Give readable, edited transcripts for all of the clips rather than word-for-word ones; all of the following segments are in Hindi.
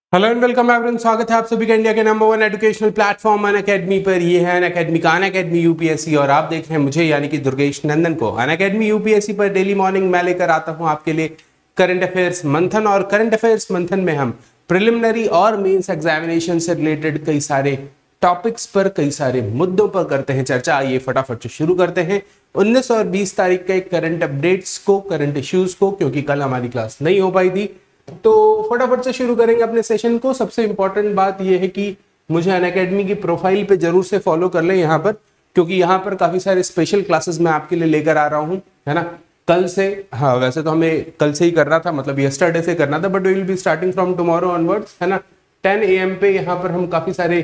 हेलो एंड वेलकम एवरीवन, स्वागत है आप सभी का इंडिया के नंबर 1 एजुकेशनल प्लेटफॉर्म अनअकैडमी पर। ये है अनअकैडमी का अनअकैडमी यूपीएससी और आप देख रहे हैं मुझे यानी कि दुर्गेश नंदन को। अनअकैडमी यूपीएससी पर डेली मॉर्निंग मैं लेकर आता हूं आपके लिए करंट अफेयर्स मंथन, और करंट अफेयर्स मंथन में हम प्रिलिमिनरी और मेंस एग्जामिनेशन से रिलेटेड कई सारे टॉपिक्स पर, कई सारे मुद्दों पर करते हैं चर्चा। आइए फटाफट से शुरू करते हैं 19 और 20 तारीख के करंट अपडेट्स को, करंट इश्यूज को, क्योंकि कल हमारी क्लास नहीं हो पाई थी तो फटाफट से शुरू करेंगे अपने सेशन को। सबसे इंपॉर्टेंट बात यह है कि मुझे अनअकैडमी की प्रोफाइल पे जरूर से फॉलो कर लें यहाँ पर, क्योंकि यहाँ पर काफी सारे स्पेशल क्लासेस मैं आपके लिए लेकर आ रहा हूँ, है ना। कल से, हाँ वैसे तो हमें कल से ही करना था, मतलब यस्टरडे से करना था, but we will be starting from tomorrow onwards, है ना। 10 AM पे यहाँ पर हम काफी सारे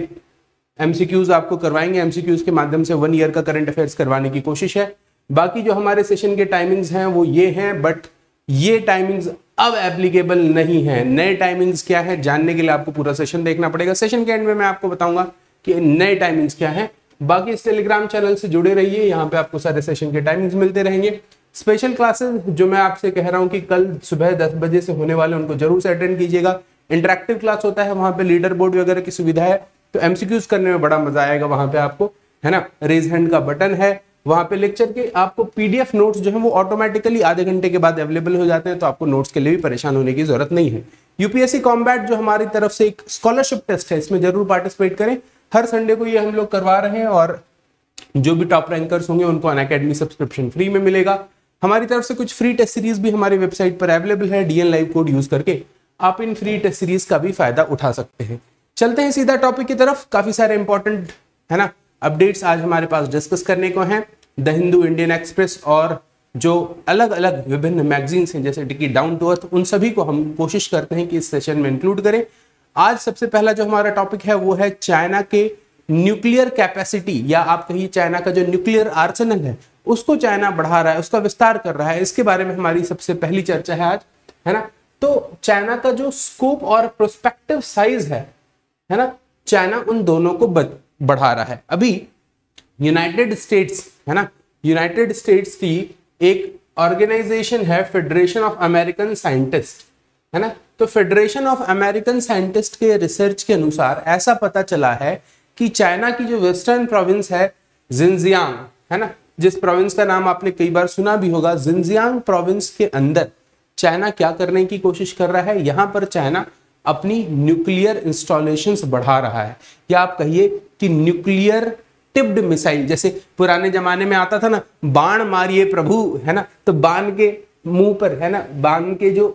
MCQs आपको करवाएंगे। MCQs के माध्यम से 1 ईयर का करंट अफेयर्स करवाने की कोशिश है। बाकी जो हमारे सेशन के टाइमिंग्स हैं वो ये हैं, बट ये टाइमिंग्स अब एप्लीकेबल नहीं है। नए टाइमिंग्स क्या है जानने के लिए आपको पूरा सेशन देखना पड़ेगा। सेशन के एंड में मैं आपको बताऊंगा कि नए टाइमिंग्स क्या है। बाकी इस टेलीग्राम चैनल से जुड़े रहिए, यहाँ पे आपको सारे सेशन के टाइमिंग्स मिलते रहेंगे। स्पेशल क्लासेस जो मैं आपसे कह रहा हूँ कि कल सुबह 10 बजे से होने वाले, उनको जरूर से अटेंड कीजिएगा। इंटरेक्टिव क्लास होता है, वहां पे लीडर बोर्ड वगैरह की सुविधा है, तो MCQs करने में बड़ा मजा आएगा वहां पे आपको, है ना। रेज हैंड का बटन है वहां पे। लेक्चर के आपको PDF नोट्स जो है वो ऑटोमेटिकली आधे घंटे के बाद अवेलेबल हो जाते हैं, तो आपको नोट्स के लिए भी परेशान होने की जरूरत नहीं है। यूपीएससी कॉम्बैट जो हमारी तरफ से एक स्कॉलरशिप टेस्ट है, इसमें जरूर पार्टिसिपेट करें। हर संडे को ये हम लोग करवा रहे हैं, और जो भी टॉप रैंकर्स होंगे उनको अनअकैडमी सब्सक्रिप्शन फ्री में मिलेगा। हमारी तरफ से कुछ फ्री टेस्ट सीरीज भी हमारी वेबसाइट पर अवेलेबल है। DN लाइव कोड यूज करके आप इन फ्री टेस्ट सीरीज का भी फायदा उठा सकते हैं। चलते हैं सीधा टॉपिक की तरफ। काफी सारे इंपॉर्टेंट, है ना, अपडेट्स आज हमारे पास डिस्कस करने को हैं। द हिंदू, इंडियन एक्सप्रेस और जो अलग अलग विभिन्न मैगजीन्स हैं जैसे टिकी डाउन टू अर्थ, उन सभी को हम कोशिश करते हैं कि इस सेशन में इंक्लूड करें। आज सबसे पहला जो हमारा टॉपिक है वो है चाइना के न्यूक्लियर कैपेसिटी, या आप कहिए चाइना का जो न्यूक्लियर आर्सेनल है उसको चाइना बढ़ा रहा है, उसका विस्तार कर रहा है। इसके बारे में हमारी सबसे पहली चर्चा है आज, है ना। तो चाइना का जो स्कोप और प्रोस्पेक्टिव साइज है ना, चाइना उन दोनों को बढ़ा रहा है। अभी यूनाइटेड स्टेट्स, है ना, यूनाइटेड स्टेट्स की एक ऑर्गेनाइजेशन है फेडरेशन ऑफ अमेरिकन साइंटिस्ट, है ना। तो फेडरेशन ऑफ अमेरिकन साइंटिस्ट के रिसर्च के अनुसार ऐसा पता चला है कि चाइना की जो वेस्टर्न प्रोविंस है जिनजियांग, है ना, जिस प्रोविंस का नाम आपने कई बार सुना भी होगा, जिनजियांग प्रोविंस के अंदर चाइना क्या करने की कोशिश कर रहा है, यहां पर चाइना अपनी न्यूक्लियर इंस्टॉलेशंस बढ़ा रहा है, या आप कहिए कि न्यूक्लियर टिप्ड मिसाइल। जैसे पुराने जमाने में आता था ना, बाण मारिए प्रभु, है ना, तो बाण के मुंह पर, है ना, बाण के जो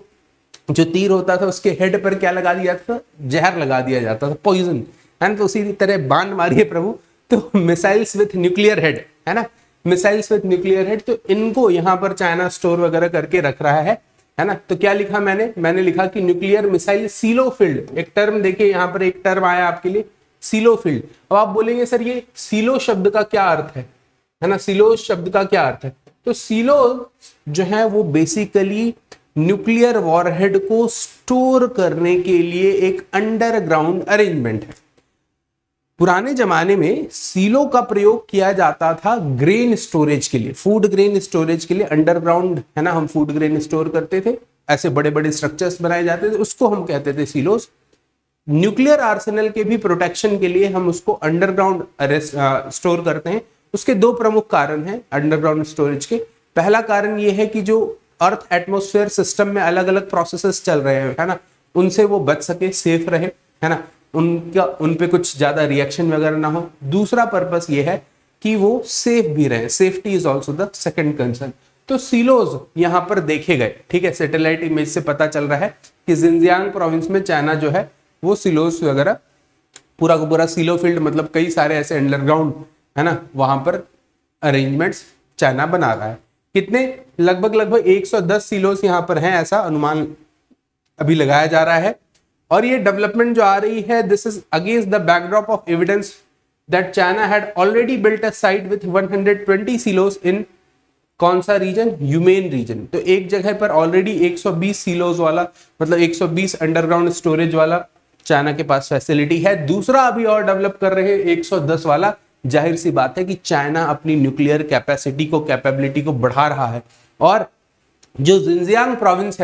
तीर होता था उसके हेड पर क्या लगा दिया था, जहर लगा दिया जाता था, पॉइजन, है ना। तो उसी तरह बाण मारिए प्रभु, तो मिसाइल्स विथ न्यूक्लियर हेड, है ना, मिसाइल्स विथ न्यूक्लियर हेड। तो इनको यहाँ पर चाइना स्टोर वगैरह करके रख रहा है ना। तो क्या लिखा मैंने लिखा कि न्यूक्लियर मिसाइल सीलो फील्ड, एक टर्म देखिए यहाँ पर, एक टर्म आया आपके लिए, सीलो फील्ड। अब आप बोलेंगे सर ये सीलो शब्द का क्या अर्थ है ना, सीलो शब्द का क्या अर्थ है। तो सीलो जो है वो बेसिकली न्यूक्लियर वॉरहेड को स्टोर करने के लिए एक अंडरग्राउंड अरेंजमेंट है। पुराने जमाने में सीलो का प्रयोग किया जाता था ग्रेन स्टोरेज के लिए, फूड ग्रेन स्टोरेज के लिए। अंडरग्राउंड, है ना, हम फूड ग्रेन स्टोर करते थे, ऐसे बड़े बड़े स्ट्रक्चर्स बनाए जाते थे, उसको हम कहते थे सीलोस। न्यूक्लियर आर्सेनल के भी प्रोटेक्शन के लिए हम उसको अंडरग्राउंड स्टोर करते हैं। उसके दो प्रमुख कारण हैं अंडरग्राउंड स्टोरेज के। पहला कारण ये है कि जो अर्थ एटमॉस्फेयर सिस्टम में अलग अलग प्रोसेसेस चल रहे हैं, है ना, उनसे वो बच सके, सेफ रहे, है ना, उन पे कुछ ज्यादा रिएक्शन वगैरह ना हो। दूसरा पर्पस ये है कि वो सेफ भी रहे, safety is also the second concern. तो सीलोज यहाँ पर देखे गए, ठीक है, सैटेलाइट इमेज से पता चल रहा है कि जिनजियांग प्रोविंस में चाइना जो है वो सिलोस वगैरह, पूरा का पूरा सीलो फील्ड, मतलब कई सारे ऐसे अंडरग्राउंड, है ना, वहां पर अरेंजमेंट्स चाइना बना रहा है। कितने, लगभग 110 सिलोस यहाँ पर हैं, ऐसा अनुमान अभी लगाया जा रहा है। और ये डेवलपमेंट जो आ रही है, this is against the backdrop of evidence that China had already built a site with 120 silos in कौन सा रीजन, ह्यूमेन रीजन। तो एक जगह पर ऑलरेडी 120 सिलोस वाला, मतलब 120 अंडरग्राउंड स्टोरेज वाला चाइना के पास फैसिलिटी है। दूसरा अभी और डेवलप कर रहे हैं 110 वाला। जाहिर सी बात है कि चाइना अपनी न्यूक्लियर कैपेसिटी को, कैपेबिलिटी को बढ़ा रहा है। और जो जिनजियांग प्रोविंस है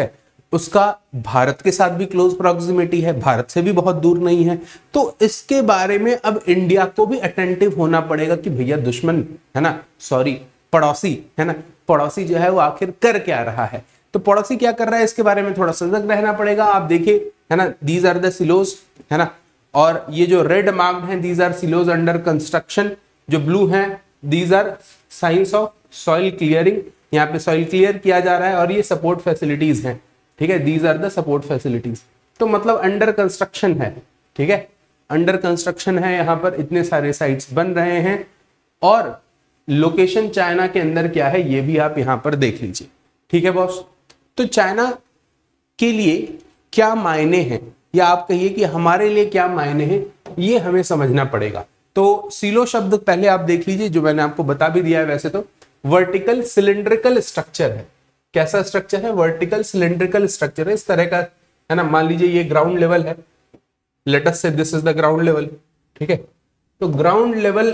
उसका भारत के साथ भी क्लोज प्रॉक्सिमिटी है, भारत से भी बहुत दूर नहीं है। तो इसके बारे में अब इंडिया को भी अटेंटिव होना पड़ेगा कि भैया दुश्मन है ना, सॉरी पड़ोसी है ना, पड़ोसी जो है वो आखिर कर क्या रहा है, तो पड़ोसी क्या कर रहा है इसके बारे में थोड़ा सजग रहना पड़ेगा। आप देखिए है ना, दीज आर द सिलोज है ना, और ये जो रेड मार्क्ड हैं these are silos under construction, जो ब्लू हैं these are signs of soil clearing, यहाँ पे सॉइल क्लियर किया जा रहा है, और ये सपोर्ट फैसिलिटीज हैं, ठीक है, these are the support facilities. तो मतलब अंडर कंस्ट्रक्शन है, ठीक है, अंडर कंस्ट्रक्शन है, यहाँ पर इतने सारे साइट्स बन रहे हैं, और लोकेशन चाइना के अंदर क्या है ये भी आप यहाँ पर देख लीजिए, ठीक है बॉस। तो चाइना के लिए क्या मायने हैं, या आप कहिए कि हमारे लिए क्या मायने हैं, ये हमें समझना पड़ेगा। तो सिलो शब्द पहले आप देख लीजिए, जो मैंने आपको बता भी दिया है, वैसे तो वर्टिकल सिलिंड्रिकल स्ट्रक्चर है। कैसा स्ट्रक्चर है? वर्टिकल सिलिंड्रिकल स्ट्रक्चर है, इस तरह का है ना। मान लीजिए ये ग्राउंड लेवल है, let us say this is the ground level, ठीक है। तो ग्राउंड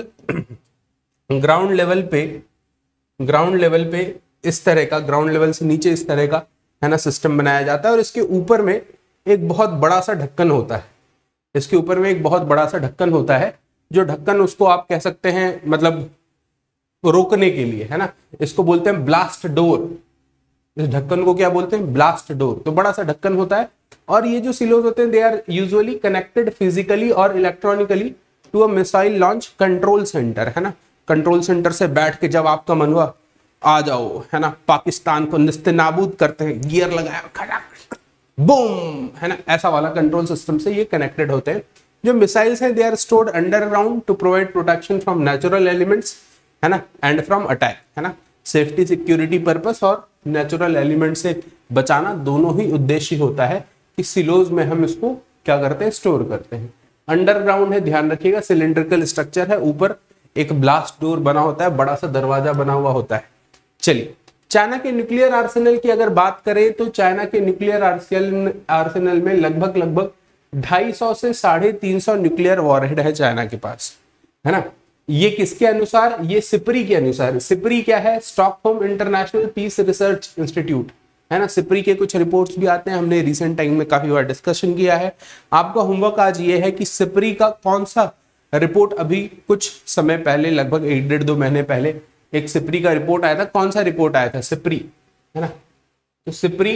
लेवल पे इस तरह का, ग्राउंड लेवल से नीचे इस तरह का है ना सिस्टम बनाया जाता है, और इसके ऊपर में एक बहुत बड़ा सा ढक्कन होता है, इसके ऊपर में एक बहुत बड़ा सा ढक्कन होता है, जो ढक्कन उसको आप कह सकते हैं मतलब रोकने के लिए है ना, इसको बोलते हैं ब्लास्ट डोर। इस ढक्कन को क्या बोलते हैं? Blast door. तो बड़ा सा ढक्कन होता है, और ये जो सिलोज होते हैं they are usually connected physically और electronically to a missile launch control centre, है ना। कंट्रोल सेंटर से बैठ के जब आपका मन हुआ आ जाओ है ना, पाकिस्तान को निस्तेनाबूद करते हैं, गियर लगाया खड़ा बूम है ना, ऐसा वाला कंट्रोल सिस्टम से ये कनेक्टेड होते हैं। जो मिसाइल्स हैं they are stored underground to provide protection from natural elements है ना, एंड फ्रॉम अटैक है ना, सेफ्टी सिक्योरिटी पर्पस और नेचुरल एलिमेंट से बचाना, दोनों ही उद्देश्य होता है कि सिलोज में हम इसको क्या करते हैं, स्टोर करते हैं। अंडरग्राउंड है, ध्यान रखिएगा, सिलिंड्रिकल स्ट्रक्चर है, ऊपर एक ब्लास्ट डोर बना होता है, बड़ा सा दरवाजा बना हुआ होता है। चलिए, चाइना के न्यूक्लियर आर्सेनल की अगर बात करें तो चाइना के न्यूक्लियर आर्सेनल में लगभग 250 से 350 न्यूक्लियर वॉरहेड है चाइना के पास, है ना। ये किसके अनुसार? ये सिपरी के अनुसार। सिपरी क्या है? Stockholm International Peace Research Institute है ना। सिपरी के कुछ रिपोर्ट्स भी आते हैं, हमने रिसेंट टाइम में काफी बार डिस्कशन किया है। आपका होमवर्क आज ये है कि सिपरी का कौन सा रिपोर्ट अभी कुछ समय पहले, लगभग 1-1.5-2 महीने पहले एक सिपरी का रिपोर्ट आया था। कौन सा रिपोर्ट आया था? सिपरी है ना। तो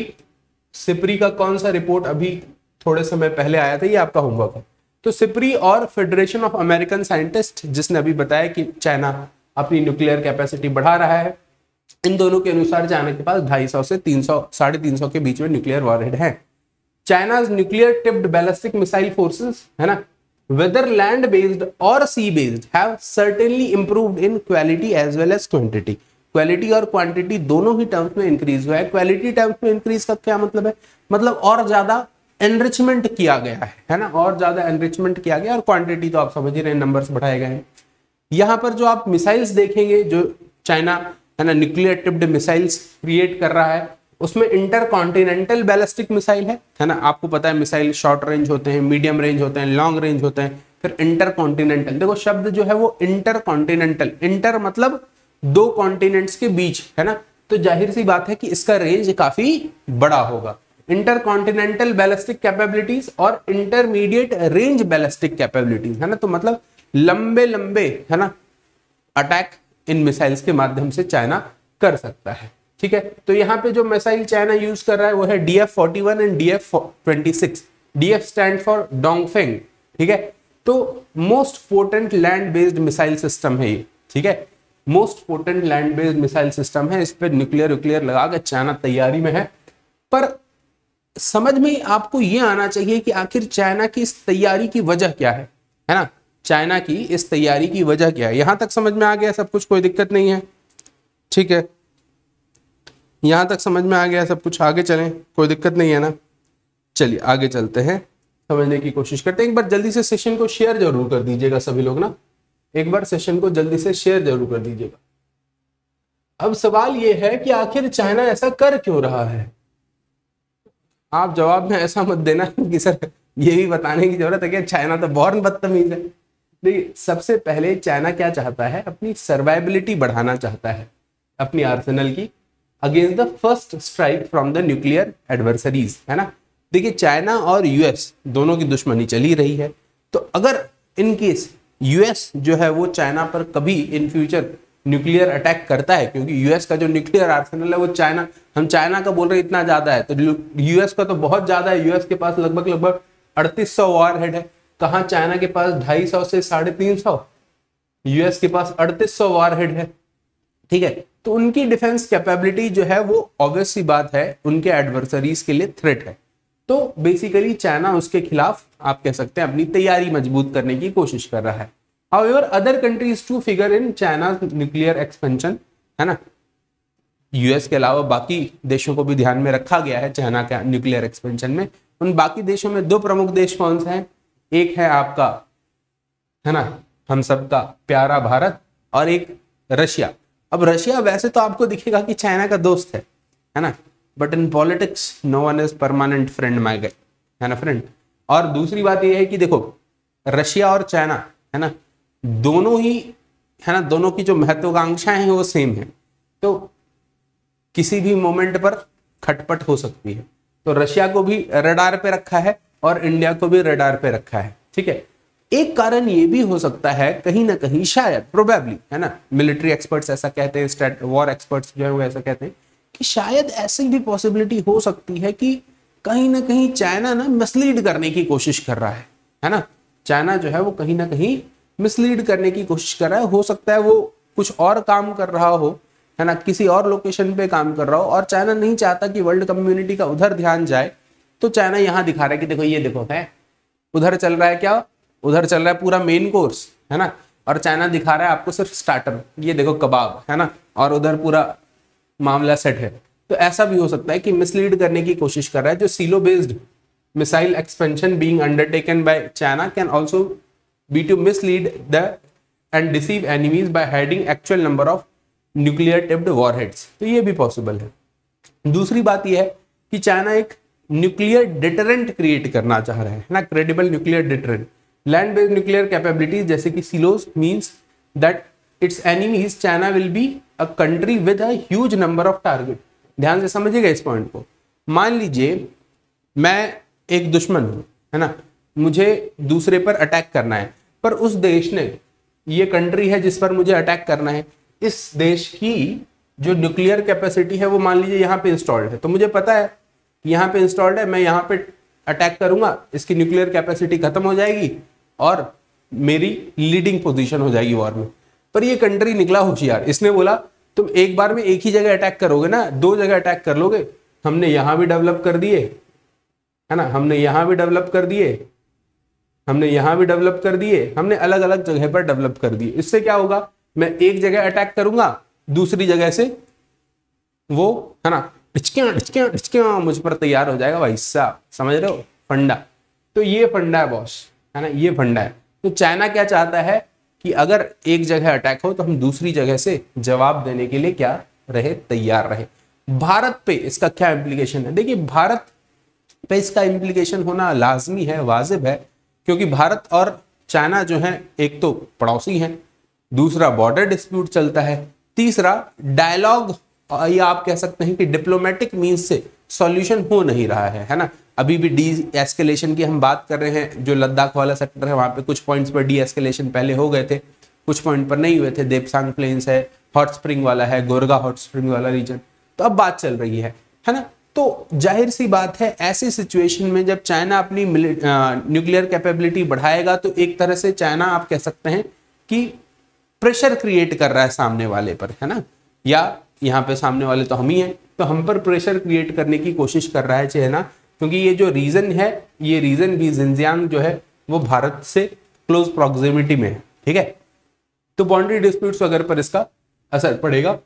सिपरी का कौन सा रिपोर्ट अभी थोड़े समय पहले आया था, ये आपका होमवर्क है। तो सिपरी और फेडरेशन ऑफ अमेरिकन साइंटिस्ट, जिसने अभी बताया कि चाइना अपनी न्यूक्लियर कैपेसिटी बढ़ा रहा है, इन दोनों के अनुसार चाइना के पास 250 से 300-350 के बीच में न्यूक्लियर वॉरहेड है। China's nuclear tipped ballistic missile forces है ना, whether land based or sea based have certainly improved in quality as well as quantity। Quality और क्वांटिटी दोनों ही टर्म्स में इंक्रीज हुआ है। क्वालिटी टर्म्स में इंक्रीज का क्या मतलब है? मतलब और ज्यादा एनरिचमेंट किया गया है ना, और ज्यादा एनरिचमेंट किया गया। और क्वांटिटी तो आप समझ ही रहे हैं, नंबर्स बढ़ाए गए हैं। यहाँ पर जो आप मिसाइल्स देखेंगे, जो चाइना है ना न्यूक्लियर टिप्ड मिसाइल्स क्रिएट कर रहा है, उसमें इंटरकॉन्टिनेंटल बैलिस्टिक मिसाइल है ना। आपको पता है मिसाइल शॉर्ट रेंज होते हैं, मीडियम रेंज होते हैं, लॉन्ग रेंज होते हैं, फिर इंटरकॉन्टिनेंटल। देखो शब्द जो है वो इंटरकॉन्टिनेंटल, इंटर मतलब 2 कॉन्टिनेंट्स के बीच है ना, तो जाहिर सी बात है कि इसका रेंज काफी बड़ा होगा। इंटरकॉन्टिनेंटल बैलिस्टिक कैपेबिलिटीज और इंटरमीडिएट रेंज बैलिस्टिक कैपेबिलिटीज है ना, तो मतलब लंबे है ना अटैक इन मिसाइल्स के माध्यम से चाइना कर सकता है। ठीक है, तो यहाँ पे जो मिसाइल चाइना यूज कर रहा है वो है DF-41 and DF-26। DF stand for Dongfeng, ठीक है। तो most potent land based missile system है ये, ठीक है, most potent land based missile system है। इस पे न्यूक्लियर लगा के चाइना तैयारी में है। पर समझ में आपको ये आना चाहिए कि आखिर चाइना की इस तैयारी की वजह क्या है ना। चाइना की इस तैयारी की वजह क्या है? यहां तक समझ में आ गया सब कुछ, कोई दिक्कत नहीं है, ठीक है, यहां तक समझ में आ गया सब कुछ, आगे चलें, कोई दिक्कत नहीं है ना। चलिए आगे चलते हैं, समझने की कोशिश करते हैं। एक बार जल्दी से सेशन को शेयर जरूर कर दीजिएगा सभी लोग ना, एक बार सेशन को जल्दी से शेयर जरूर कर दीजिएगा। अब सवाल यह है कि आखिर चाइना ऐसा कर क्यों रहा है। आप जवाब में ऐसा मत देना कि सर ये भी बताने की जरूरत है कि चाइना तो बॉर्न बदतमीज है। देखिए, सबसे पहले चाइना क्या चाहता है? अपनी सर्वाइबिलिटी बढ़ाना चाहता है अपनी आर्सेनल की, against the first strike from the nuclear adversaries, है ना। देखिए चाइना और यूएस दोनों की दुश्मनी चली रही है, तो अगर इन केस यूएस जो है वो चाइना पर कभी इन फ्यूचर न्यूक्लियर अटैक करता है, क्योंकि यूएस का जो न्यूक्लियर आर्सेनल है वो चाइना, हम चाइना का बोल रहे हैं इतना ज्यादा है, तो यूएस का तो बहुत ज्यादा है। यूएस के पास लगभग 3800 वॉरहेड है, कहाँ चाइना के पास 250 से 350, यूएस के पास 3800 वॉरहेड है, ठीक है। तो उनकी डिफेंस कैपेबिलिटी जो है वो ऑब्वियस सी बात है उनके एडवर्सरीज के लिए थ्रेट है। तो बेसिकली चाइना उसके खिलाफ आप कह सकते हैं अपनी तैयारी मजबूत करने की कोशिश कर रहा है। However other countries to figure in China nuclear expansion, है ना। यूएस के अलावा बाकी देशों को भी ध्यान में रखा गया है चाइना का न्यूक्लियर एक्सपेंशन में। उन बाकी देशों में दो प्रमुख देश कौन से हैं, एक है आपका, है ना, हम सबका प्यारा भारत, और एक रशिया। अब रशिया वैसे तो आपको दिखेगा कि चाइना का दोस्त है ना, but in politics no one is permanent friend my guy, है ना फ्रेंड। और दूसरी बात यह है कि देखो रशिया और चाइना, है ना, दोनों ही, है ना, दोनों की जो महत्वाकांक्षाएं हैं वो सेम है, तो किसी भी मोमेंट पर खटपट हो सकती है। तो रशिया को भी रडार पे रखा है और इंडिया को भी रडार पे रखा है, ठीक है। एक कारण ये भी हो सकता है कहीं ना कहीं, शायद प्रोबेबली, है ना, मिलिट्री एक्सपर्ट्स ऐसा कहते हैं, वॉर एक्सपर्ट्स जो है वो ऐसा कहते हैं कि शायद ऐसी भी पॉसिबिलिटी हो सकती है कि कहीं ना कहीं चाइना ना मिसलीड करने की कोशिश कर रहा है ना। चाइना जो है वो कहीं ना कहीं मिसलीड करने की कोशिश कर रहा है। हो सकता है वो कुछ और काम कर रहा हो, है ना, किसी और लोकेशन पे काम कर रहा हो, और चाइना नहीं चाहता कि वर्ल्ड कम्युनिटी का उधर ध्यान जाए, तो चाइना यहाँ दिखा रहा है कि देखो ये देखो है, उधर चल रहा है क्या, उधर चल रहा है पूरा मेन कोर्स, है ना, और चाइना दिखा रहा है आपको सिर्फ स्टार्टर, ये देखो कबाब, है ना, और उधर पूरा मामला सेट है। तो ऐसा भी हो सकता है कि मिसलीड करने की कोशिश कर रहा है। जो silo based missile expansion being undertaken by China can also be to mislead the and deceive enemies by hiding actual number of nuclear tipped warheads, तो ये भी पॉसिबल है। दूसरी बात यह है कि चाइना एक न्यूक्लियर डिटरेंट क्रिएट करना चाह रहा है ना, credible nuclear deterrent. Land based nuclear capabilities जैसे कि silos means that its enemies China will be a country with a huge number of target. ध्यान से समझिएगा इस पॉइंट को। मान लीजिए मैं एक दुश्मन हूं, है ना, मुझे दूसरे पर अटैक करना है, पर उस देश ने, ये कंट्री है जिस पर मुझे अटैक करना है, इस देश की जो न्यूक्लियर कैपेसिटी है वो मान लीजिए यहाँ पे इंस्टॉल्ड है। तो मुझे पता है कि यहाँ पे इंस्टॉल्ड है, मैं यहाँ पे अटैक करूंगा, इसकी न्यूक्लियर कैपेसिटी खत्म हो जाएगी और मेरी लीडिंग पोजीशन हो जाएगी वॉर में। पर ये कंट्री निकला होशियार, इसने बोला तुम एक बार में एक ही जगह अटैक करोगे ना, दो जगह अटैक कर लोगे। हमने यहां भी डेवलप कर दिए, है ना, हमने यहां भी डेवलप कर दिए, हमने यहां भी डेवलप कर दिए, हमने अलग अलग जगह पर डेवलप कर दिए। इससे क्या होगा, मैं एक जगह अटैक करूंगा, दूसरी जगह से वो, है ना, डिचकियां मुझ पर तैयार हो जाएगा भाई साहब, समझ रहे हो फंडा। तो ये फंडा है बॉस, है ना, ये फंडा है। तो चाइना क्या चाहता है कि अगर एक जगह अटैक हो तो हम दूसरी जगह से जवाब देने के लिए क्या रहे, तैयार रहे। भारत पे इसका क्या इंप्लीकेशन है, देखिए भारत पे इसका इंप्लीकेशन होना लाजमी है, वाजिब है, क्योंकि भारत और चाइना जो है एक तो पड़ोसी हैं, दूसरा बॉर्डर डिस्प्यूट चलता है, तीसरा डायलॉग या आप कह सकते हैं कि डिप्लोमेटिक मींस से सॉल्यूशन हो नहीं रहा है ना। अभी भी डी एस्केलेशन की हम बात कर रहे हैं, जो लद्दाख वाला सेक्टर है वहां पे कुछ पॉइंट्स पर डी एस्केलेशन पहले हो गए थे, कुछ पॉइंट पर नहीं हुए थे। देपसांग प्लेन्स है, हॉट स्प्रिंग वाला है, गोरगा हॉट स्प्रिंग वाला रीजन, तो अब बात चल रही है ना। तो जाहिर सी बात है ऐसी सिचुएशन में जब चाइना अपनी न्यूक्लियर कैपेबिलिटी बढ़ाएगा तो एक तरह से चाइना आप कह सकते हैं कि प्रेशर क्रिएट कर रहा है सामने वाले पर, है ना, या यहाँ पे सामने वाले तो हम ही हैं, तो हम पर प्रेशर क्रिएट करने की कोशिश कर रहा है चाइना, क्योंकि ये जो रीजन है, ये रीजन भी जिनजियांग जो है वो भारत से क्लोज प्रॉक्सिमिटी में है, ठीक है। तो बाउंड्री डिस्प्यूट्स वगैरह पर इसका असर पड़ेगा,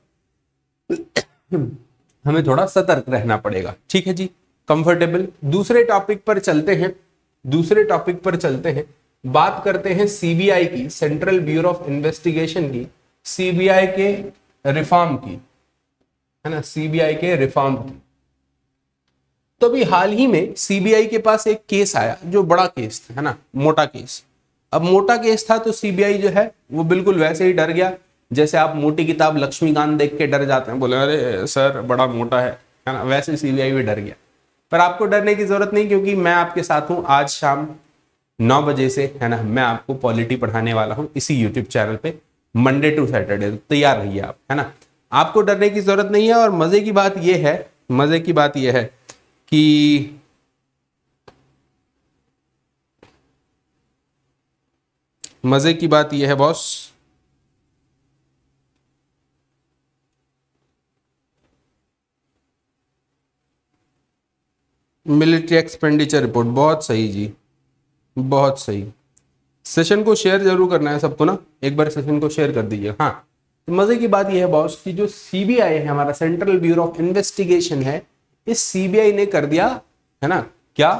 हमें थोड़ा सतर्क रहना पड़ेगा, ठीक है जी, कंफर्टेबल। दूसरे टॉपिक पर चलते हैं, दूसरे टॉपिक पर चलते हैं, बात करते हैं सीबीआई की, सेंट्रल ब्यूरो ऑफ इन्वेस्टिगेशन की, सीबीआई के रिफॉर्म की, है ना, सीबीआई के रिफॉर्म की। तो अभी हाल ही में सीबीआई के पास एक केस आया जो बड़ा केस था, है ना, मोटा केस। अब मोटा केस था तो सीबीआई जो है वो बिल्कुल वैसे ही डर गया, जैसे आप मोटी किताब लक्ष्मीकांत देख के डर जाते हैं, बोले अरे सर बड़ा मोटा है ना, वैसे सीबीआई भी डर गया। पर आपको डरने की जरूरत नहीं, क्योंकि मैं आपके साथ हूं आज शाम 9 बजे से, है ना। मैं आपको पॉलिटी पढ़ाने वाला हूं इसी यूट्यूब चैनल पे, मंडे टू सैटरडे। तो तैयार रहिए आप, है ना। आपको डरने की जरूरत नहीं है। और मजे की बात यह है, मजे की बात यह है कि मजे की बात यह है बॉस, मिलिट्री एक्सपेंडिचर रिपोर्ट, बहुत सही जी, बहुत सही। सेशन को शेयर जरूर करना है सबको ना, एक बार सेशन को शेयर कर दीजिए। हाँ, तो मजे की बात यह है बॉस कि जो सीबीआई है, हमारा सेंट्रल ब्यूरो ऑफ इन्वेस्टिगेशन है, इस सीबीआई ने कर दिया, है ना, क्या,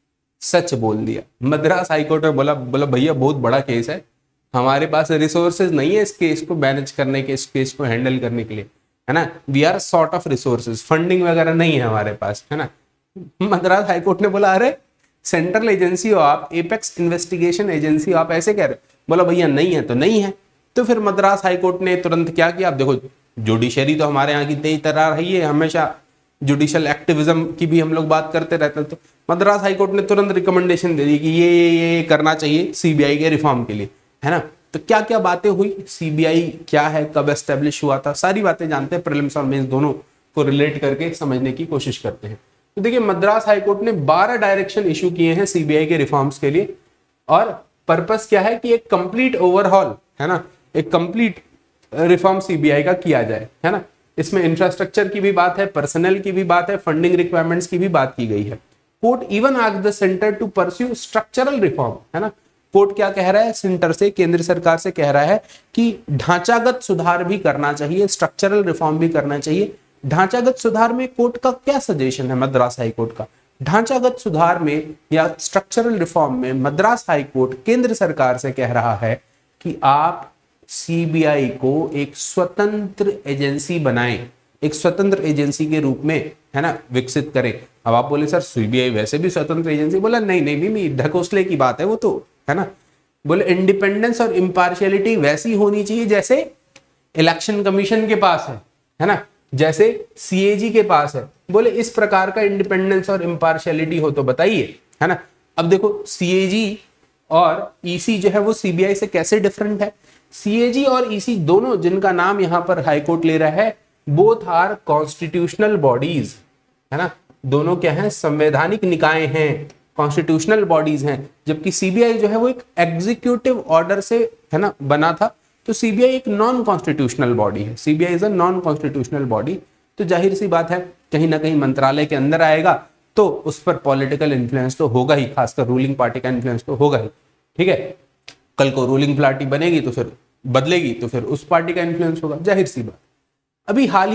सच बोल दिया। मद्रास हाईकोर्ट में बोला भैया बहुत बड़ा केस है, हमारे पास रिसोर्सेज नहीं है इस केस को मैनेज करने के, इस केस को हैंडल करने के लिए, है ना। We are short of resources, funding वगैरह नहीं है हमारे पास, है ना। मद्रास हाईकोर्ट ने बोला अरे सेंट्रल एजेंसी हो आप, एपेक्स इन्वेस्टिगेशन एजेंसी हो आप, ऐसे कह रहे। बोला भैया नहीं है तो नहीं है। तो फिर मद्रास हाईकोर्ट ने तुरंत क्या किया, आप देखो जुडिशरी तो हमारे यहाँ की तेज तरह रही है, हमेशा जुडिशल एक्टिविज्म की भी हम लोग बात करते रहते हैं। तो मद्रास हाईकोर्ट ने तुरंत रिकमेंडेशन दे दी कि ये करना चाहिए सीबीआई के रिफॉर्म के लिए, है ना। तो क्या क्या बातें हुई, सीबीआई क्या है, कब एस्टेब्लिश हुआ था, सारी बातें जानते हैं। प्रीलिम्स और मेंस दोनों को रिलेट करके समझने की कोशिश करते हैं। तो देखिए मद्रास हाईकोर्ट ने 12 डायरेक्शन इशू किए हैं सीबीआई के रिफॉर्म्स के लिए, और पर्पस क्या है कि एक कंप्लीट ओवरहॉल, है ना, एक कंप्लीट रिफॉर्म सीबीआई का किया जाए, है ना। इसमें इंफ्रास्ट्रक्चर की भी बात है, पर्सनल की भी बात है, फंडिंग रिक्वायरमेंट्स की भी बात की गई है। Court even asked the centre to pursue structural reform, है ना। कोर्ट क्या कह रहा है, सेंटर से, केंद्र सरकार से कह रहा है कि ढांचागत सुधार भी करना चाहिए, स्ट्रक्चरल रिफॉर्म भी करना चाहिए। ढांचागत सुधार में कोर्ट का क्या सजेशन है, मद्रास हाईकोर्ट का, ढांचागत सुधार में या स्ट्रक्चरल रिफॉर्म में मद्रास हाईकोर्ट केंद्र सरकार से कह रहा है कि आप सीबीआई को एक स्वतंत्र एजेंसी बनाएं, एक स्वतंत्र एजेंसी के रूप में, है ना, विकसित करें। अब आप बोले सर सीबीआई वैसे भी स्वतंत्र एजेंसी, बोला नहीं नहीं भी ढकोसले की बात है वो तो, है ना। बोले इंडिपेंडेंस और इम्पार्शियलिटी वैसी होनी चाहिए जैसे इलेक्शन कमीशन के पास है ना, जैसे सीएजी के पास है। बोले इस प्रकार का इंडिपेंडेंस और इम्पार्शियलिटी हो तो बताइए, है ना। अब देखो सीएजी और ईसी जो है वो सीबीआई से कैसे डिफरेंट है। सीएजी और ईसी दोनों, जिनका नाम यहां पर हाईकोर्ट ले रहा है, बोथ आर कॉन्स्टिट्यूशनल बॉडीज, है ना। दोनों क्या है, संवैधानिक निकाय हैं, कॉन्स्टिट्यूशनल बॉडीज हैं। जबकि सीबीआई जो है वो एक एग्जीक्यूटिव ऑर्डर से, है ना, बना था। तो सीबीआई एक नॉन कॉन्स्टिट्यूशनल बॉडी है, CBI is a non constitutional body. तो जाहिर सी बात है कहीं ना कहीं मंत्रालय के अंदर आएगा तो उस पर पॉलिटिकल इन्फ्लुएंस तो होगा ही, खासकर रूलिंग पार्टी का इन्फ्लुएंस तो होगा ही, ठीक है। कल को रूलिंग पार्टी बनेगी तो फिर बदलेगी तो फिर उस पार्टी का इन्फ्लुएंस होगा, जाहिर सी बात। अभी हाल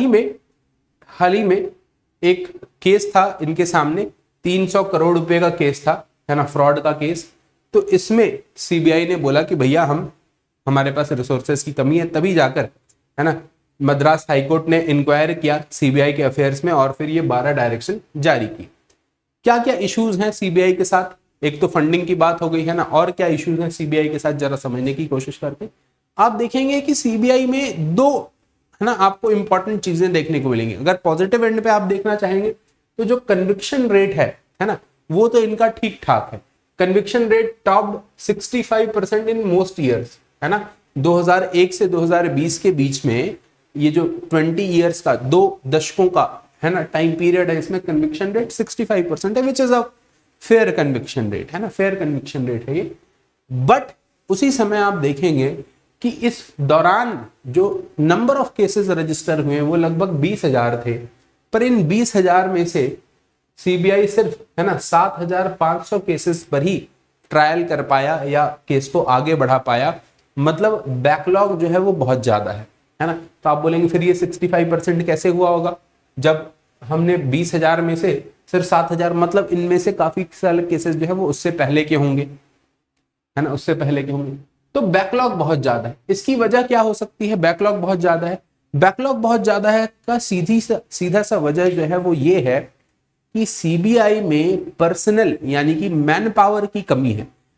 ही में एक केस था इनके सामने, 300 करोड़ रुपए का केस था, है ना, फ्रॉड का केस। तो इसमें सीबीआई ने बोला कि भैया हमारे पास रिसोर्सेज की कमी है, तभी जाकर, है ना, मद्रास हाईकोर्ट ने इंक्वायर किया सीबीआई के अफेयर्स में और फिर ये 12 डायरेक्शन जारी की। क्या क्या इश्यूज हैं सीबीआई के साथ, एक तो फंडिंग की बात हो गई, है ना, और क्या इश्यूज हैं सीबीआई के साथ जरा समझने की कोशिश करते हैं। आप देखेंगे कि सीबीआई में दो, है ना, आपको इंपॉर्टेंट चीजें देखने को मिलेंगी। अगर पॉजिटिव एंड पे आप देखना चाहेंगे तो जो कन्विक्शन रेट है ना, वो तो इनका ठीक ठाक है। Conviction rate top 65% in most years, है ना। 2001 से 2020 के बीच में ये जो 20 ईयर्स का, 2 दशकों का, है ना, टाइम पीरियड है, इसमें कन्विक्शन रेट 65% है, which is a fair conviction rate, है ना, फेयर कन्विक्शन रेट है ये। बट उसी समय आप देखेंगे कि इस दौरान जो नंबर ऑफ केसेस रजिस्टर हुए वो लगभग 20,000 थे, पर इन 20,000 में से सीबीआई सिर्फ, है ना, 7,500 केसेस पर ही ट्रायल कर पाया या केस को आगे बढ़ा पाया। मतलब बैकलॉग जो है वो बहुत ज्यादा है ना। तो आप बोलेंगे फिर ये 65% कैसे हुआ होगा, जब हमने 20,000 में से सिर्फ 7,000, मतलब इनमें से काफी सारे केसेस जो है वो उससे पहले के होंगे, है ना, उससे पहले के होंगे। तो बैकलॉग बहुत ज्यादा है। इसकी वजह क्या हो सकती है, बैकलॉग बहुत ज्यादा है। बैकलॉग बहुत ज्यादा है का सीधा सा वजह जो है वो ये है कि सीबीआई में पर्सनल यानी कि मैन पावर की कमी है।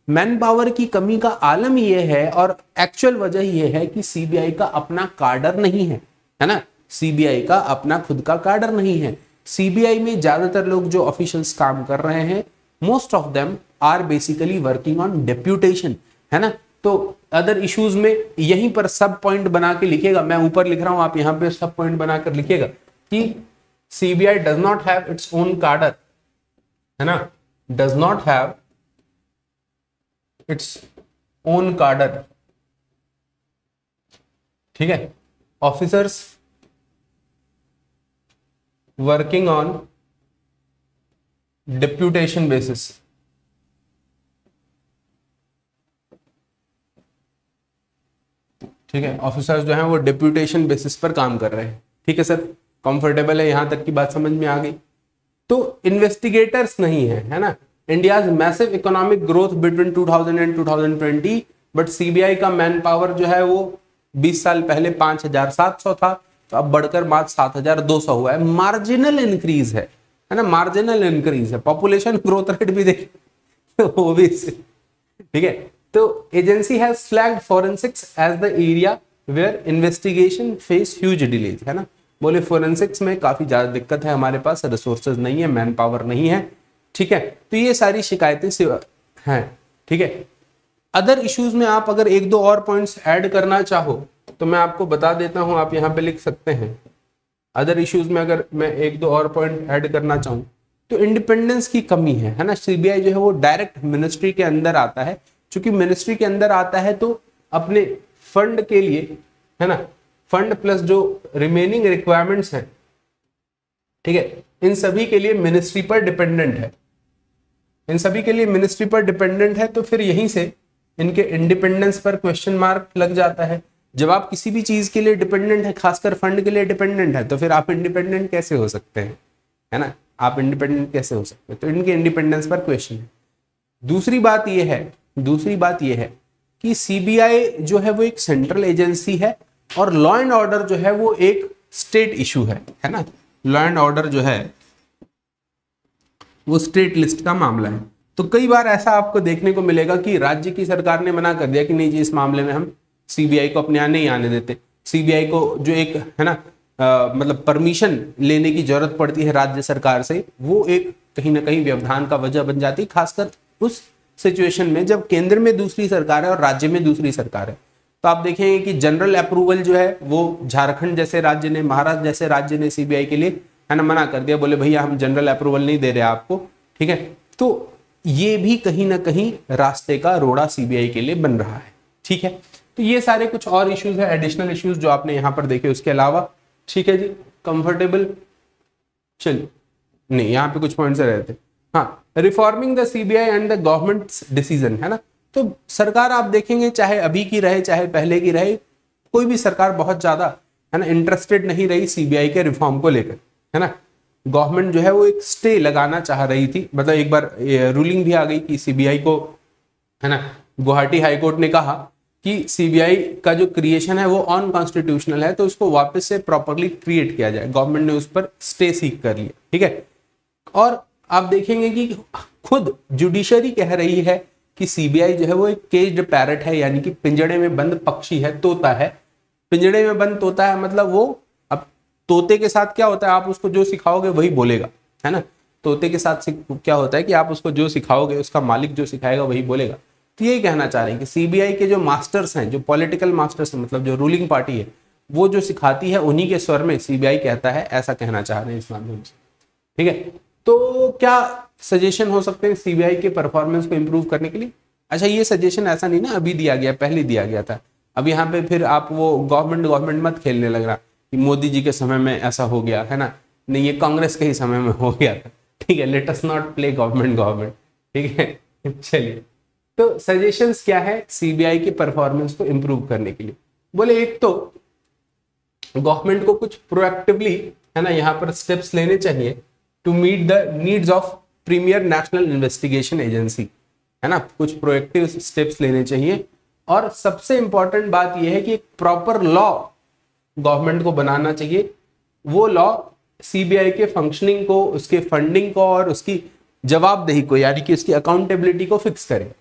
मैन पावर की कमी का आलम यह है और एक्चुअल वजह यह है कि सीबीआई का अपना कार्डर नहीं है ना, सीबीआई का अपना खुद का कार्डर नहीं है। सीबीआई में ज्यादातर लोग जो ऑफिशियल्स काम कर रहे हैं, most of them are basically working on deputation, है ना। तो अदर इश्यूज में यहीं पर सब पॉइंट बना के लिखेगा, मैं ऊपर लिख रहा हूं, आप यहां पे सब पॉइंट बनाकर लिखिएगा कि CBI does not have its own cadre, है ना, does not have its own cadre, ठीक है। Officers working on deputation basis, ठीक है, ऑफिसर्स जो हैं वो डेप्यूटेशन बेसिस पर काम कर रहे हैं, ठीक है सर, कंफर्टेबल है, यहां तक की बात समझ में आ गई। तो इन्वेस्टिगेटर्स नहीं है ना। India's massive economic growth between 2000 and 2020, but CBI का मैन पावर जो है वो 20 साल पहले 5700 था, तो अब बढ़कर मात्र 7200 हुआ है। मार्जिनल इंक्रीज है ना, मार्जिनल इंक्रीज है। पॉपुलेशन ग्रोथ रेट भी देखिए वो भी, ठीक है। तो agency has flagged forensics as the area where investigation face huge delays, है ना। बोले फोरेंसिक्स में काफी ज्यादा दिक्कत है, हमारे पास रिसोर्सेज नहीं है, मैन पावर नहीं है, ठीक है। तो ये सारी शिकायतें हैं, ठीक है। अदर इश्यूज में आप अगर एक दो और पॉइंट्स ऐड करना चाहो तो मैं आपको बता देता हूं, आप यहां पे लिख सकते हैं। अदर इश्यूज में अगर मैं एक दो और पॉइंट ऐड करना चाहूं तो इंडिपेंडेंस की कमी है ना। सीबीआई जो है वो डायरेक्ट मिनिस्ट्री के अंदर आता है, चूंकि मिनिस्ट्री के अंदर आता है तो अपने फंड के लिए, है ना, फंड प्लस जो रिमेनिंग रिक्वायरमेंट्स हैं, ठीक है, इन सभी के लिए मिनिस्ट्री पर डिपेंडेंट है, इन सभी के लिए मिनिस्ट्री पर डिपेंडेंट है। तो फिर यहीं से इनके इंडिपेंडेंस पर क्वेश्चन मार्क लग जाता है। जब आप किसी भी चीज के लिए डिपेंडेंट है, खासकर फंड के लिए डिपेंडेंट है, तो फिर आप इंडिपेंडेंट कैसे हो सकते हैं, है ना, आप इंडिपेंडेंट कैसे हो सकते हैं। तो इनके इंडिपेंडेंस पर क्वेश्चन है। दूसरी बात यह है कि सीबीआई जो है वो एक सेंट्रल एजेंसी है और लॉ एंड ऑर्डर जो है वो एक स्टेट इशू है ना। लॉ एंड ऑर्डर जो है वो स्टेट लिस्ट का मामला है। तो कई बार ऐसा आपको देखने को मिलेगा कि राज्य की सरकार ने मना कर दिया कि नहीं जी, इस मामले में हम सीबीआई को अपने यहाँ नहीं आने देते। सीबीआई को जो एक, है ना, मतलब परमिशन लेने की जरूरत पड़ती है राज्य सरकार से, वो एक कहीं ना कहीं व्यवधान का वजह बन जाती है, खासकर उस सिचुएशन में जब केंद्र में दूसरी सरकार है और राज्य में दूसरी सरकार है। तो आप देखेंगे कि जनरल अप्रूवल जो है वो झारखंड जैसे राज्य ने, महाराष्ट्र जैसे राज्य ने सीबीआई के लिए, है ना, मना कर दिया, बोले भैया हम जनरल अप्रूवल नहीं दे रहे आपको, ठीक है। तो ये भी कहीं ना कहीं रास्ते का रोड़ा सीबीआई के लिए बन रहा है, ठीक है। तो ये सारे कुछ और इश्यूज है, एडिशनल इश्यूज जो आपने यहां पर देखे उसके अलावा, ठीक है जी, कंफर्टेबल। चलिए, नहीं यहाँ पे कुछ पॉइंट्स रहे थे, हाँ, reforming the CBI and the government's decision, है ना। तो सरकार आप देखेंगे, चाहे अभी की रहे चाहे पहले की रहे, कोई भी सरकार बहुत ज्यादा, है ना, इंटरेस्टेड नहीं रही सीबीआई के रिफॉर्म को लेकर, है ना। गवर्नमेंट जो है वो एक स्टे लगाना चाह रही थी, मतलब एक बार रूलिंग भी आ गई कि सीबीआई को, है ना, गुवाहाटी हाईकोर्ट ने कहा कि सीबीआई का जो क्रिएशन है वो अनकॉन्स्टिट्यूशनल है, तो उसको वापस से प्रॉपरली क्रिएट किया जाए। गवर्नमेंट ने उस पर स्टे सीक कर लिया, ठीक है। और आप देखेंगे कि खुद जुडिशरी कह रही है कि सीबीआई जो है वो एक केज्ड पैरट है, यानी कि पिंजड़े में बंद पक्षी है, तोता है। पिंजड़े में बंद तोता है मतलब वो, अब तोते के साथ क्या होता है, आप उसको जो सिखाओगे वही बोलेगा, है ना। तोते के साथ क्या होता है कि आप उसको जो सिखाओगे उसका मालिक जो सिखाएगा वही बोलेगा। तो यही कहना चाह रहे हैं कि सीबीआई के जो मास्टर्स हैं, जो पॉलिटिकल मास्टर्स हैं, मतलब जो रूलिंग पार्टी है, वो जो सिखाती है उन्हीं के स्वर में सीबीआई कहता है, ऐसा कहना चाह रहे हैं इस माध्यम से, ठीक है। तो क्या सजेशन हो सकते हैं सीबीआई के परफॉर्मेंस को इंप्रूव करने के लिए? अच्छा, ये सजेशन ऐसा नहीं ना अभी दिया गया, पहले दिया गया था। अब यहाँ पे फिर आप वो गवर्नमेंट मत खेलने लग रहा कि मोदी जी के समय में ऐसा हो गया, है ना, नहीं ये कांग्रेस के ही समय में हो गया था, ठीक है। Let us not play government, ठीक है। चलिए, तो सजेशंस क्या है सीबीआई के परफॉर्मेंस को इंप्रूव करने के लिए? बोले एक तो गवर्नमेंट को कुछ प्रोएक्टिवली, है ना, यहाँ पर स्टेप्स लेने चाहिए to meet the needs of premier national investigation agency, है ना, कुछ प्रोएक्टिव स्टेप्स लेने चाहिए। और सबसे इंपॉर्टेंट बात यह है कि एक प्रॉपर लॉ गवर्नमेंट को बनाना चाहिए, वो लॉ सीबीआई के फंक्शनिंग को, उसके फंडिंग को और उसकी जवाबदेही को, यानी कि उसकी अकाउंटेबिलिटी को फिक्स करे, है ना।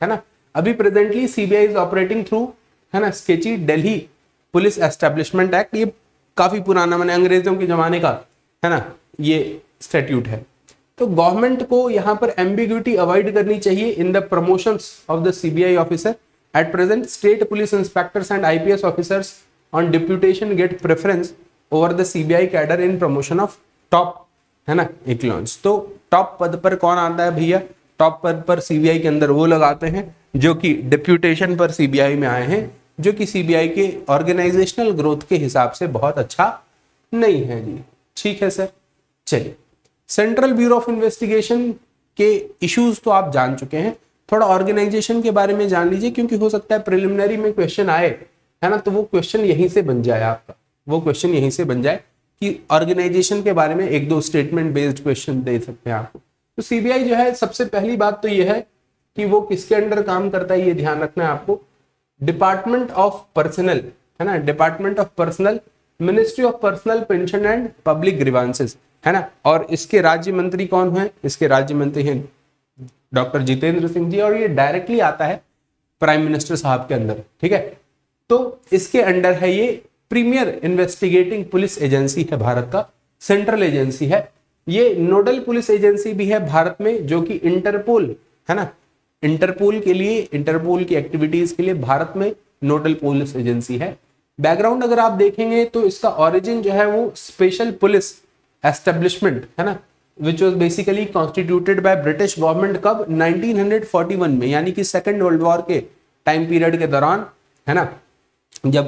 अभी presently CBI is operating through, है ना, sketchy Delhi police establishment act. ये काफी पुराना, मैंने अंग्रेजों के जमाने का, है ना, ये स्टैट्यूट है। तो गवर्नमेंट को यहाँ पर एम्बिग्यूटी अवॉइड करनी चाहिए in the promotions of the CBI officer. At present state police inspectors and IPS officers on deputation get preference over the CBI cadre in promotion of top, है ना, इक्लॉन्स। तो टॉप पद पर कौन आता है भैया? टॉप पद पर सीबीआई के अंदर वो लगाते हैं जो कि डिप्यूटेशन पर सीबीआई में आए हैं, जो कि सीबीआई के ऑर्गेनाइजेशनल ग्रोथ के हिसाब से बहुत अच्छा नहीं है जी। ठीक है सर, चलिए सेंट्रल ब्यूरो ऑफ इन्वेस्टिगेशन के इश्यूज तो आप जान चुके हैं, थोड़ा ऑर्गेनाइजेशन के बारे में जान लीजिए, क्योंकि हो सकता है प्रिलिमिनरी में क्वेश्चन आए, है ना, तो वो क्वेश्चन यहीं से बन जाए आपका, वो क्वेश्चन यहीं से बन जाए कि ऑर्गेनाइजेशन के बारे में एक दो स्टेटमेंट बेस्ड क्वेश्चन दे सकते हैं आपको। तो सीबीआई जो है, सबसे पहली बात तो ये है कि वो किसके अंडर काम करता है, ये ध्यान रखना है आपको। डिपार्टमेंट ऑफ पर्सनल, है ना, department of personnel, ministry of personnel pension and public grievances, है ना। और इसके राज्य मंत्री कौन है? इसके राज्य मंत्री हैं डॉक्टर जितेंद्र सिंह जी, और ये डायरेक्टली आता है प्राइम मिनिस्टर साहब के अंदर। ठीक है, तो इसके अंडर है ये प्रीमियर इन्वेस्टिगेटिंग पुलिस एजेंसी है, भारत का सेंट्रल एजेंसी है। ये नोडल पुलिस एजेंसी भी है भारत में, जो कि इंटरपोल, है ना, इंटरपोल के लिए, इंटरपोल की एक्टिविटीज के लिए भारत में नोडल पुलिस एजेंसी है। बैकग्राउंड अगर आप देखेंगे तो इसका ओरिजिन जो है वो स्पेशल पुलिस एस्टेब्लिशमेंट, है ना, which was basically constituted by British government. कब? 1941 में, यानी कि सेकेंड वर्ल्ड वॉर के टाइम पीरियड के दौरान, है ना, जब,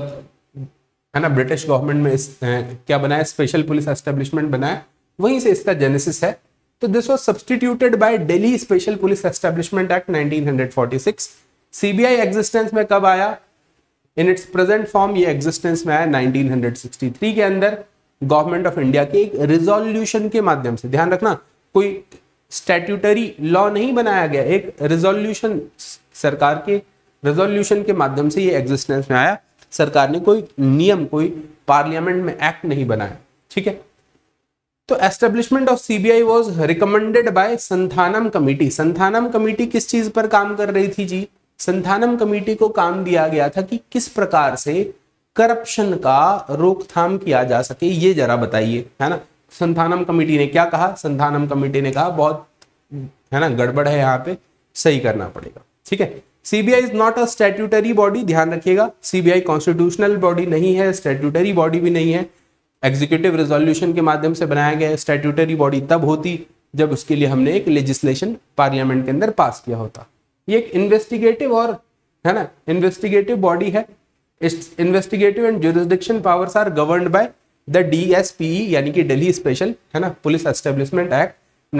है ना, ब्रिटिश गवर्नमेंट में क्या बनाया, स्पेशल पुलिस एस्टेब्लिशमेंट बनाया, वहीं से इसका जेनेसिस है। तो this was substituted by Delhi special police establishment act 1946। CBI existence में कब आया? इन इट्स प्रेजेंट फॉर्म ये एग्जिस्टेंस में आया 1963 के अंदर गवर्नमेंट ऑफ इंडिया के एक रिजोल्यूशन के माध्यम से। ध्यान रखना, कोई स्टैट्यूटरी लॉ नहीं बनाया गया, एक रिजोल्यूशन, सरकार के रिजोल्यूशन के माध्यम से ये एग्जिस्टेंस में आया। सरकार ने कोई नियम, कोई पार्लियामेंट में एक्ट नहीं बनाया। ठीक है, तो establishment of CBI was recommended by Santhanam committee. Santhanam committee किस चीज पर काम कर रही थी जी? संथानम कमेटी को काम दिया गया था कि किस प्रकार से करप्शन का रोकथाम किया जा सके, ये जरा बताइए, है ना। संथानम कमेटी ने क्या कहा? संथानम कमेटी ने कहा बहुत, है ना, गड़बड़ है, यहाँ पे सही करना पड़ेगा। ठीक है, CBI is not a statutory body, ध्यान रखिएगा, सीबीआई कॉन्स्टिट्यूशनल बॉडी नहीं है, स्टैट्यूटरी बॉडी भी नहीं है। एग्जीक्यूटिव रेजोल्यूशन के माध्यम से बनाया गया। स्टैट्यूटरी बॉडी तब होती जब उसके लिए हमने एक लेजिस्लेशन पार्लियामेंट के अंदर पास किया होता। ये एक इन्वेस्टिगेटिव और, है ना, इन्वेस्टिगेटिव बॉडी है। Investigative and jurisdiction powers are governed by the DSPE, यानी कि दिल्ली स्पेशल, है ना, पुलिस एस्टेब्लिशमेंट एक्ट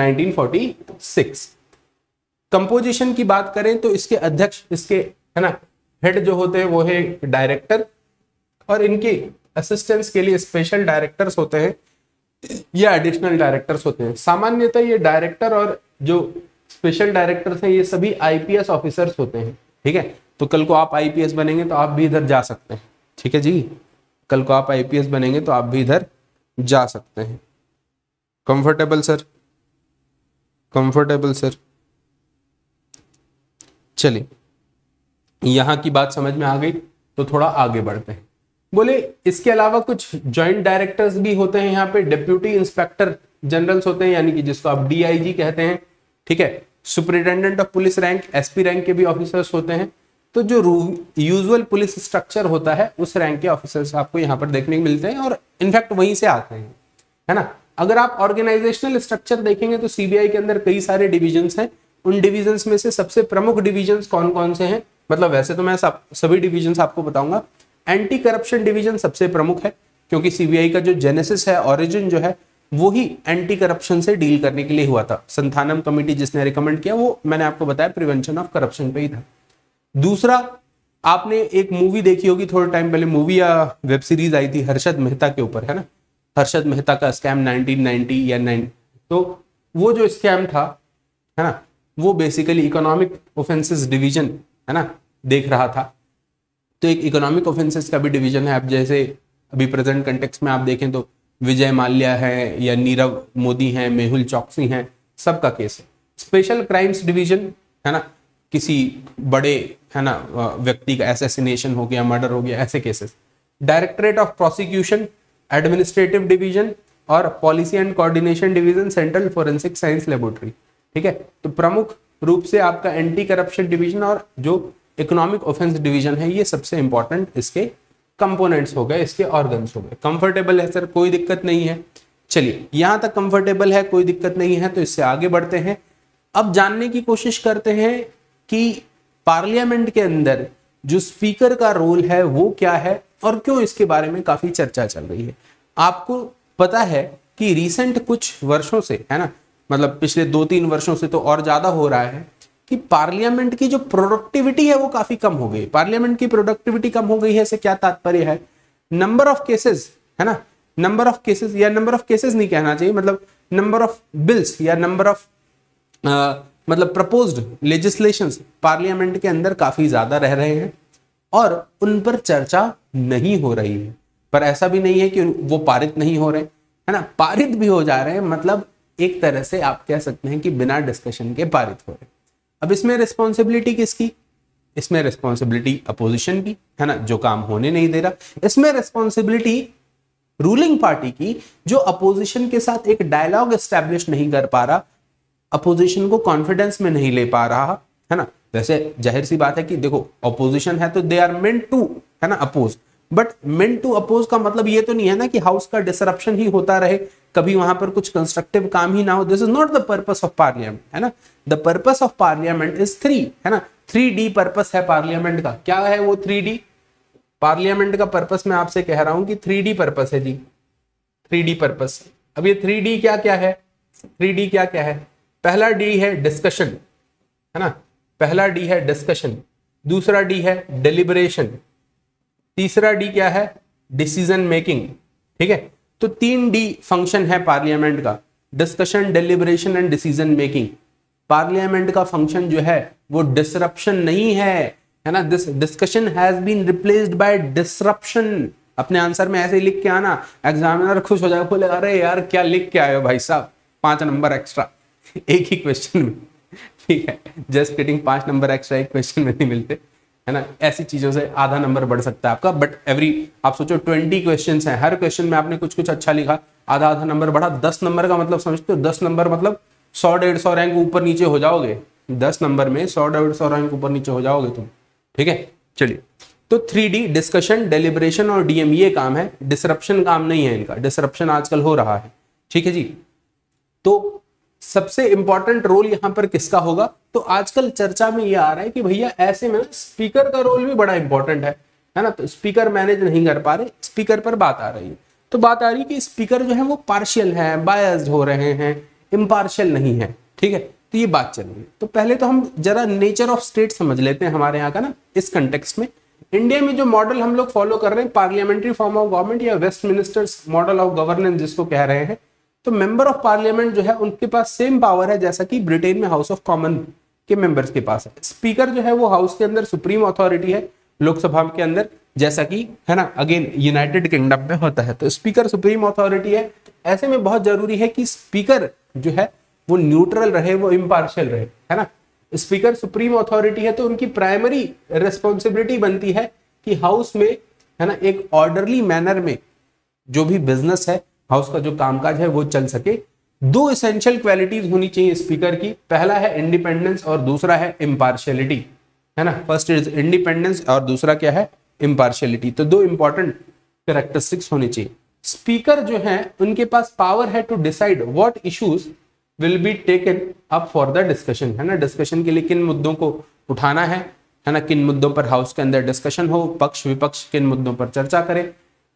1946। कंपोजिशन की बात करें तो इसके अध्यक्ष, इसके, है ना, हेड जो होते हैं वो है डायरेक्टर, और इनके असिस्टेंट्स के लिए स्पेशल डायरेक्टर्स होते हैं या एडिशनल डायरेक्टर्स होते हैं। सामान्यतः ये डायरेक्टर और जो स्पेशल डायरेक्टर्स हैं ये सभी आईपीएस ऑफिसर्स होते हैं। ठीक है, तो कल को आप आईपीएस बनेंगे तो आप भी इधर जा सकते हैं। ठीक है जी, कल को आप आईपीएस बनेंगे तो आप भी इधर जा सकते हैं। Comfortable sir? Comfortable sir? चलिए, यहां की बात समझ में आ गई तो थोड़ा आगे बढ़ते हैं। बोले इसके अलावा कुछ जॉइंट डायरेक्टर्स भी होते हैं यहाँ पे, डिप्यूटी इंस्पेक्टर जनरल्स होते हैं, यानी कि जिसको आप डीआईजी कहते हैं। ठीक है, superintendent of police rank, SP rank के भी ऑफिसर्स होते हैं। तो जो यूजुअल पुलिस स्ट्रक्चर होता है उस रैंक के ऑफिसर्स आपको यहाँ पर देखने को मिलते हैं, और इनफैक्ट वहीं से आते हैं, है ना। अगर आप ऑर्गेनाइजेशनल स्ट्रक्चर देखेंगे तो सीबीआई के अंदर कई सारे डिविजन्स हैं। उन डिविजन्स में से सबसे प्रमुख डिविजन्स कौन कौन से हैं? मतलब वैसे तो मैं सभी डिविजन्स आपको बताऊंगा। एंटी करप्शन डिवीजन सबसे प्रमुख है, क्योंकि सीबीआई का जो जेनेसिस है, ओरिजिन जो है, वो ही एंटी करप्शन से डील करने के लिए हुआ था। संथानम कमेटी जिसने रिकमेंड किया वो मैंने आपको बताया प्रिवेंशन ऑफ करप्शन पे ही था। दूसरा, आपने एक मूवी देखी होगी थोड़े टाइम पहले, मूवी या वेब सीरीज आई थी हर्षद मेहता के ऊपर, है ना, हर्षद मेहता का स्कैम 1990 या 9। तो वो जो स्कैम था, है ना, वो बेसिकली इकोनॉमिक ऑफेंसेस डिवीजन, है ना, देख रहा था। तो एक इकोनॉमिक ऑफेंसेस का भी डिवीजन है। अब जैसे अभी प्रेजेंट कंटेक्स्ट में आप देखें तो विजय माल्या है या नीरव मोदी हैं, मेहुल चौकसी हैं, सबका केस है। स्पेशल क्राइम्स डिवीजन, है ना, किसी बड़े है ना व्यक्ति का असैसिनेशन हो गया, मर्डर हो गया, ऐसे cases. Directorate of prosecution, administrative division और policy and coordination division, central forensic science laboratory. ठीक है, तो प्रमुख रूप से आपका एंटी करप्शन डिवीजन और जो इकोनॉमिक ऑफेंस डिवीजन है, ये सबसे इंपॉर्टेंट इसके कंपोनेंट्स हो गए, इसके ऑर्गन्स हो गए। कंफर्टेबल है सर, कोई दिक्कत नहीं है। चलिए यहां तक कंफर्टेबल है, कोई दिक्कत नहीं है, तो इससे आगे बढ़ते हैं। अब जानने की कोशिश करते हैं कि पार्लियामेंट के अंदर जो स्पीकर का रोल है वो क्या है और क्यों इसके बारे में काफी चर्चा चल रही है। आपको पता है कि रिसेंट कुछ वर्षों से, है ना, मतलब पिछले 2-3 वर्षों से तो और ज्यादा हो रहा है कि पार्लियामेंट की जो प्रोडक्टिविटी है वो काफी कम हो गई। पार्लियामेंट की प्रोडक्टिविटी कम हो गई है, इससे क्या तात्पर्य है? नंबर ऑफ केसेस, है ना, नंबर ऑफ केसेस, या नंबर ऑफ केसेस नहीं कहना चाहिए, मतलब नंबर ऑफ बिल्स या नंबर ऑफ मतलब प्रपोज्ड लेजिस्लेशंस पार्लियामेंट के अंदर काफी ज्यादा रह रहे हैं और उन पर चर्चा नहीं हो रही है। पर ऐसा भी नहीं है कि वो पारित नहीं हो रहे, है ना, पारित भी हो जा रहे हैं, मतलब एक तरह से आप कह सकते हैं कि बिना डिस्कशन के पारित हो रहे। अब इसमें रिस्पॉन्सिबिलिटी किसकी? इसमें रिस्पॉन्सिबिलिटी अपोजिशन की, है ना, जो काम होने नहीं दे रहा। इसमें रिस्पॉन्सिबिलिटी रूलिंग पार्टी की, जो अपोजिशन के साथ एक डायलॉग एस्टैब्लिश नहीं कर पा रहा, अपोजिशन को कॉन्फिडेंस में नहीं ले पा रहा, है ना। वैसे जाहिर सी बात है कि देखो अपोजिशन है तो दे आर मेंट टू, है ना, oppose, but meant to oppose का मतलब ये तो नहीं है ना कि हाउस का डिसरप्शन ही होता रहे, कभी वहां पर कुछ कंस्ट्रक्टिव काम ही ना हो। This is not the purpose of parliament, है ना। The purpose of parliament is 3, है ना, 3D पर्पस है पार्लियामेंट का। क्या है वो 3D? पार्लियामेंट का पर्पस मैं आपसे कह रहा हूं कि 3D पर्पस है जी, 3D पर्पस। अब ये 3D क्या क्या है? 3D क्या क्या है? पहला D है डिस्कशन, है ना, पहला D है डिस्कशन, दूसरा D है डिलिबरेशन, तीसरा D क्या है? Decision making. ठीक है, तो 3D फंक्शन है पार्लियामेंट का, discussion, deliberation and decision making. Parliament का फंक्शन जो है वो डिसरप्शन नहीं है ना। This discussion has been replaced by disruption. अपने आंसर में ऐसे ही लिख के आना, एग्जामिनर खुश हो जाएगा, बोले अरे यार क्या लिख के आए हो भाई साहब, 5 नंबर एक्स्ट्रा एक ही क्वेश्चन में। ठीक है, जस्ट किडिंग, 5 नंबर एक्स्ट्रा एक क्वेश्चन में नहीं मिलते, है ना। ऐसी चीजों से आधा नंबर बढ़ सकता है आपका, बट आप सोचो 20 क्वेश्चन हैं, हर क्वेश्चन में आपने कुछ कुछ अच्छा लिखा, आधा आधा नंबर बढ़ा। 10 नंबर का मतलब समझते हो? 10 नंबर मतलब 100-150 रैंक ऊपर नीचे हो जाओगे। 10 नंबर में 100-150 रैंक ऊपर नीचे हो जाओगे तुम। ठीक है, चलिए, तो 3D डिस्कशन, डेलिब्रेशन और DM ये काम है, डिसरप्शन काम नहीं है इनका। डिसरप्शन आजकल हो रहा है। ठीक है जी, तो सबसे इंपॉर्टेंट रोल यहां पर किसका होगा? तो आजकल चर्चा में यह आ रहा है कि भैया ऐसे में स्पीकर का रोल भी बड़ा इंपॉर्टेंट है ना। तो स्पीकर मैनेज नहीं कर पा रहे, स्पीकर पर बात आ रही है। तो बात आ रही है कि स्पीकर जो है वो पार्शियल है, बायस्ड हो रहे हैं, इम्पार्शियल नहीं है। ठीक है, तो ये बात चल रही है। तो पहले तो हम जरा नेचर ऑफ स्टेट समझ लेते हैं हमारे यहाँ का ना, इस कंटेक्स्ट में। इंडिया में जो मॉडल हम लोग फॉलो कर रहे हैं, पार्लियामेंट्री फॉर्म ऑफ गवर्नमेंट या वेस्टमिनिस्टर मॉडल ऑफ गवर्नेंस जिसको कह रहे हैं, तो मेंबर ऑफ पार्लियामेंट जो है उनके पास सेम पावर है जैसा कि ब्रिटेन में हाउस ऑफ कॉमन के मेंबर्स के पास है। स्पीकर जो है वो हाउस के अंदर सुप्रीम अथॉरिटी है, लोकसभा के अंदर, जैसा कि, है ना, अगेन यूनाइटेड किंगडम में होता है। तो स्पीकर सुप्रीम अथॉरिटी है। ऐसे में बहुत जरूरी है कि स्पीकर जो है वो न्यूट्रल रहे, वो इम्पार्शियल रहे, है ना। स्पीकर सुप्रीम अथॉरिटी है तो उनकी प्राइमरी रिस्पॉन्सिबिलिटी बनती है कि हाउस में, है ना, एक ऑर्डरली मैनर में जो भी बिजनेस है, हाउस का जो कामकाज है वो चल सके। 2 एसेंशियल क्वालिटीज होनी चाहिए स्पीकर की, पहला है इंडिपेंडेंस और दूसरा है इम्पार्शियलिटी, है ना। फर्स्ट इज इंडिपेंडेंस और दूसरा क्या है? इम्पार्शियलिटी। तो 2 इंपॉर्टेंट कैरेक्टरिस्टिक्स होनी चाहिए। स्पीकर जो है उनके पास पावर है to decide what issues will be taken up for the discussion, है ना। डिस्कशन के लिए किन मुद्दों को उठाना है ना, किन मुद्दों पर हाउस के अंदर डिस्कशन हो, पक्ष विपक्ष किन मुद्दों पर चर्चा करे।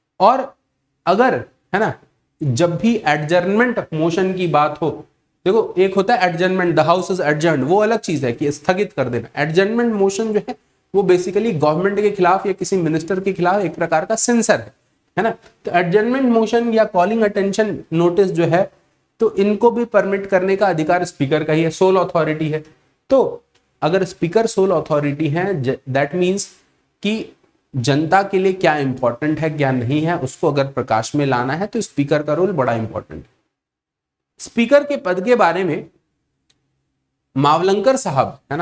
और अगर, है ना, जब भी एडजर्नमेंट मोशन की बात हो, देखो एक होता है adjournment, the house is adjourned, वो अलग चीज है कि स्थगित कर देना। एडजर्नमेंट मोशन जो है वो बेसिकली गवर्नमेंट के खिलाफ या किसी मिनिस्टर के खिलाफ एक प्रकार का सेंसर है ना। तो एडजर्नमेंट मोशन या कॉलिंग अटेंशन नोटिस जो है, तो इनको भी परमिट करने का अधिकार स्पीकर का ही है, सोल अथॉरिटी है। तो अगर स्पीकर सोल अथॉरिटी है, दैट मीन्स कि जनता के लिए क्या इंपॉर्टेंट है क्या नहीं है उसको अगर प्रकाश में लाना है तो स्पीकर का रोल बड़ा इंपॉर्टेंट है। स्पीकर के पद के बारे में मावलंकर साहब, है ना,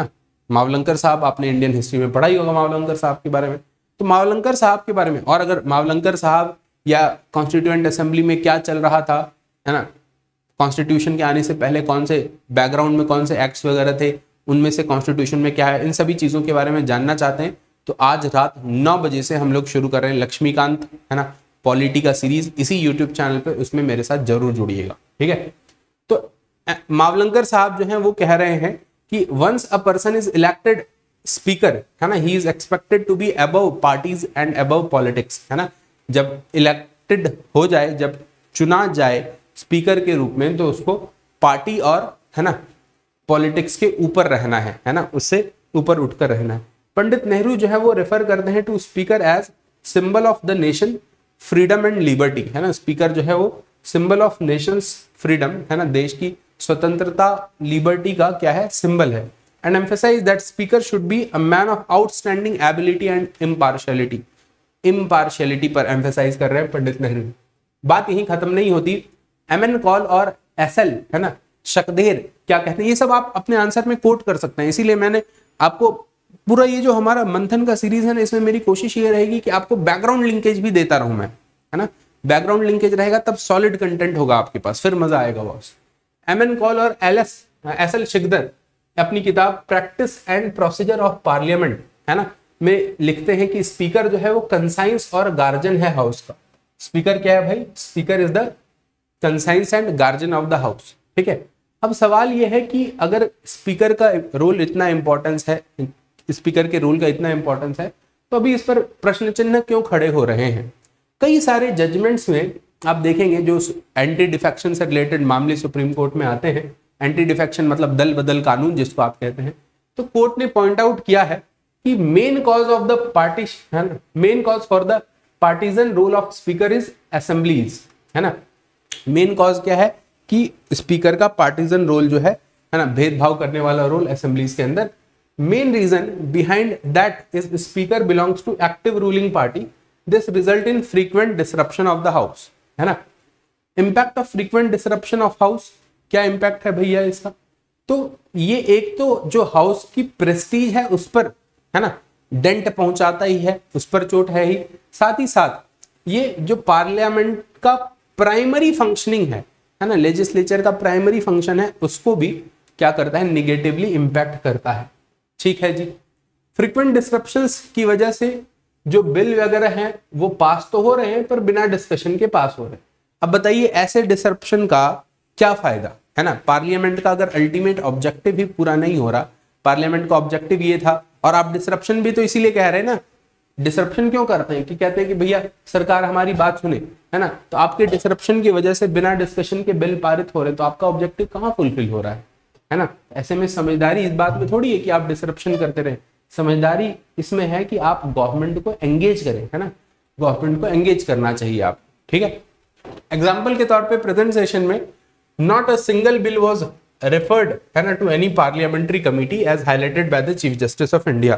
मावलंकर साहब, आपने इंडियन हिस्ट्री में पढ़ा ही होगा मावलंकर साहब के बारे में। तो मावलंकर साहब के बारे में, और अगर मावलंकर साहब या कॉन्स्टिट्यूएंट असेंबली में क्या चल रहा था, है ना, कॉन्स्टिट्यूशन के आने से पहले कौन से बैकग्राउंड में कौन से एक्ट्स वगैरह थे, उनमें से कॉन्स्टिट्यूशन में क्या है, इन सभी चीज़ों के बारे में जानना चाहते हैं तो आज रात 9 बजे से हम लोग शुरू कर रहे हैं लक्ष्मीकांत, है ना, पॉलिटी का सीरीज इसी यूट्यूब चैनल पे, उसमें मेरे साथ जरूर जुड़िएगा, ठीक है। तो मावलंकर साहब जो हैं वो कह रहे हैं कि once a person is elected speaker, है ना, he is expected to be above parties and above politics, है ना। जब इलेक्टेड हो जाए, जब चुना जाए स्पीकर के रूप में, तो उसको पार्टी और, है ना, पॉलिटिक्स के ऊपर रहना है ना, उससे ऊपर उठकर रहना है। पंडित नेहरू जो है वो रेफर करते हैं to speaker as symbol of the nation freedom and liberty, है ना। स्पीकर जो है वो सिंबल ऑफ नेशंस फ्रीडम, है ना, देश की स्वतंत्रता, लिबर्टी का क्या है, सिंबल है। And emphasise that speaker should be a man of outstanding ability and impartiality. Impartiality पर एम्फेसाइज कर रहे हैं पंडित नेहरू। बात यहीं खत्म नहीं होती। एमएन कॉल और एसएल, है ना, शकदेर क्या कहते हैं, ये सब आप अपने आंसर में कोट कर सकते हैं। इसीलिए मैंने आपको पूरा ये जो हमारा मंथन का सीरीज है ना, इसमें मेरी कोशिश ये रहेगी कि आपको बैकग्राउंड लिंकेज भी देता रहूं मैं, है ना। बैकग्राउंड लिंकेज रहेगा तब सॉलिड कंटेंट होगा आपके पास, फिर मजा आएगा बॉस। एमएन कॉल और एसएल शिकदर अपनी किताब practice and procedure of parliament, है ना, में लिखते हैं कि स्पीकर जो है वो कंसाइंस और गार्जियन है हाउस का। स्पीकर क्या है भाई, speaker is the conscience and guardian of the house, ठीक है। अब सवाल यह है कि अगर स्पीकर का रोल इतना इंपॉर्टेंस है, स्पीकर के रोल का इतना इंपॉर्टेंस है, तो अभी इस पर प्रश्न चिन्ह क्यों खड़े हो रहे हैं। कई सारे जजमेंट्स में आप देखेंगे जो एंटी डिफेक्शन से रिलेटेड मामले सुप्रीम कोर्ट में आते हैं, एंटी डिफेक्शन मतलब दल बदल कानून जिसको आप कहते हैं, तो कोर्ट ने पॉइंट आउट किया है कि main cause of the partition, main cause for the partisan role of speaker is assemblies, है ना। मेन कॉज क्या है कि स्पीकर का पार्टीजन रोल जो है ना, भेदभाव करने वाला रोल असेंबलीज के अंदर। Main reason behind that is speaker belongs to active ruling party, this result in frequent disruption of the house, है ना। Impact of frequent disruption of house, क्या इंपैक्ट है भैया इसका, तो ये एक तो जो हाउस की प्रेस्टीज है उस पर, है ना, डेंट पहुंचाता ही है, उस पर चोट है ही, साथ ही साथ ये जो पार्लियामेंट का प्राइमरी फंक्शनिंग है ना, लेजिस्लेचर का प्राइमरी फंक्शन है, उसको भी क्या करता है, निगेटिवली इंपैक्ट करता है, ठीक है जी। फ्रीक्वेंट डिसरप्शंस की वजह से जो बिल वगैरह हैं वो पास तो हो रहे हैं पर बिना डिस्कशन के पास हो रहे हैं। अब बताइए ऐसे डिसरप्शन का क्या फायदा, है ना। पार्लियामेंट का अगर अल्टीमेट ऑब्जेक्टिव ही पूरा नहीं हो रहा, पार्लियामेंट का ऑब्जेक्टिव ये था, और आप डिसरप्शन भी तो इसीलिए कह रहे हैं ना, डिसरप्शन क्यों करते हैं कि कहते हैं कि भैया सरकार हमारी बात सुने, है ना, तो आपके डिसरप्शन की वजह से बिना डिस्कशन के बिल पारित हो रहे, तो आपका ऑब्जेक्टिव कहाँ फुलफिल हो रहा है ना। ऐसे में समझदारी इस बात में थोड़ी है कि आप डिसरप्शन करते रहे, समझदारी इसमें है कि आप गवर्नमेंट को एंगेज करें, है ना, गवर्नमेंट को एंगेज करना चाहिए आप, ठीक है। एग्जाम्पल के तौर पर प्रेजेंट सेशन में not a single bill was referred, है ना, to any parliamentary committee as highlighted by the chief justice of India,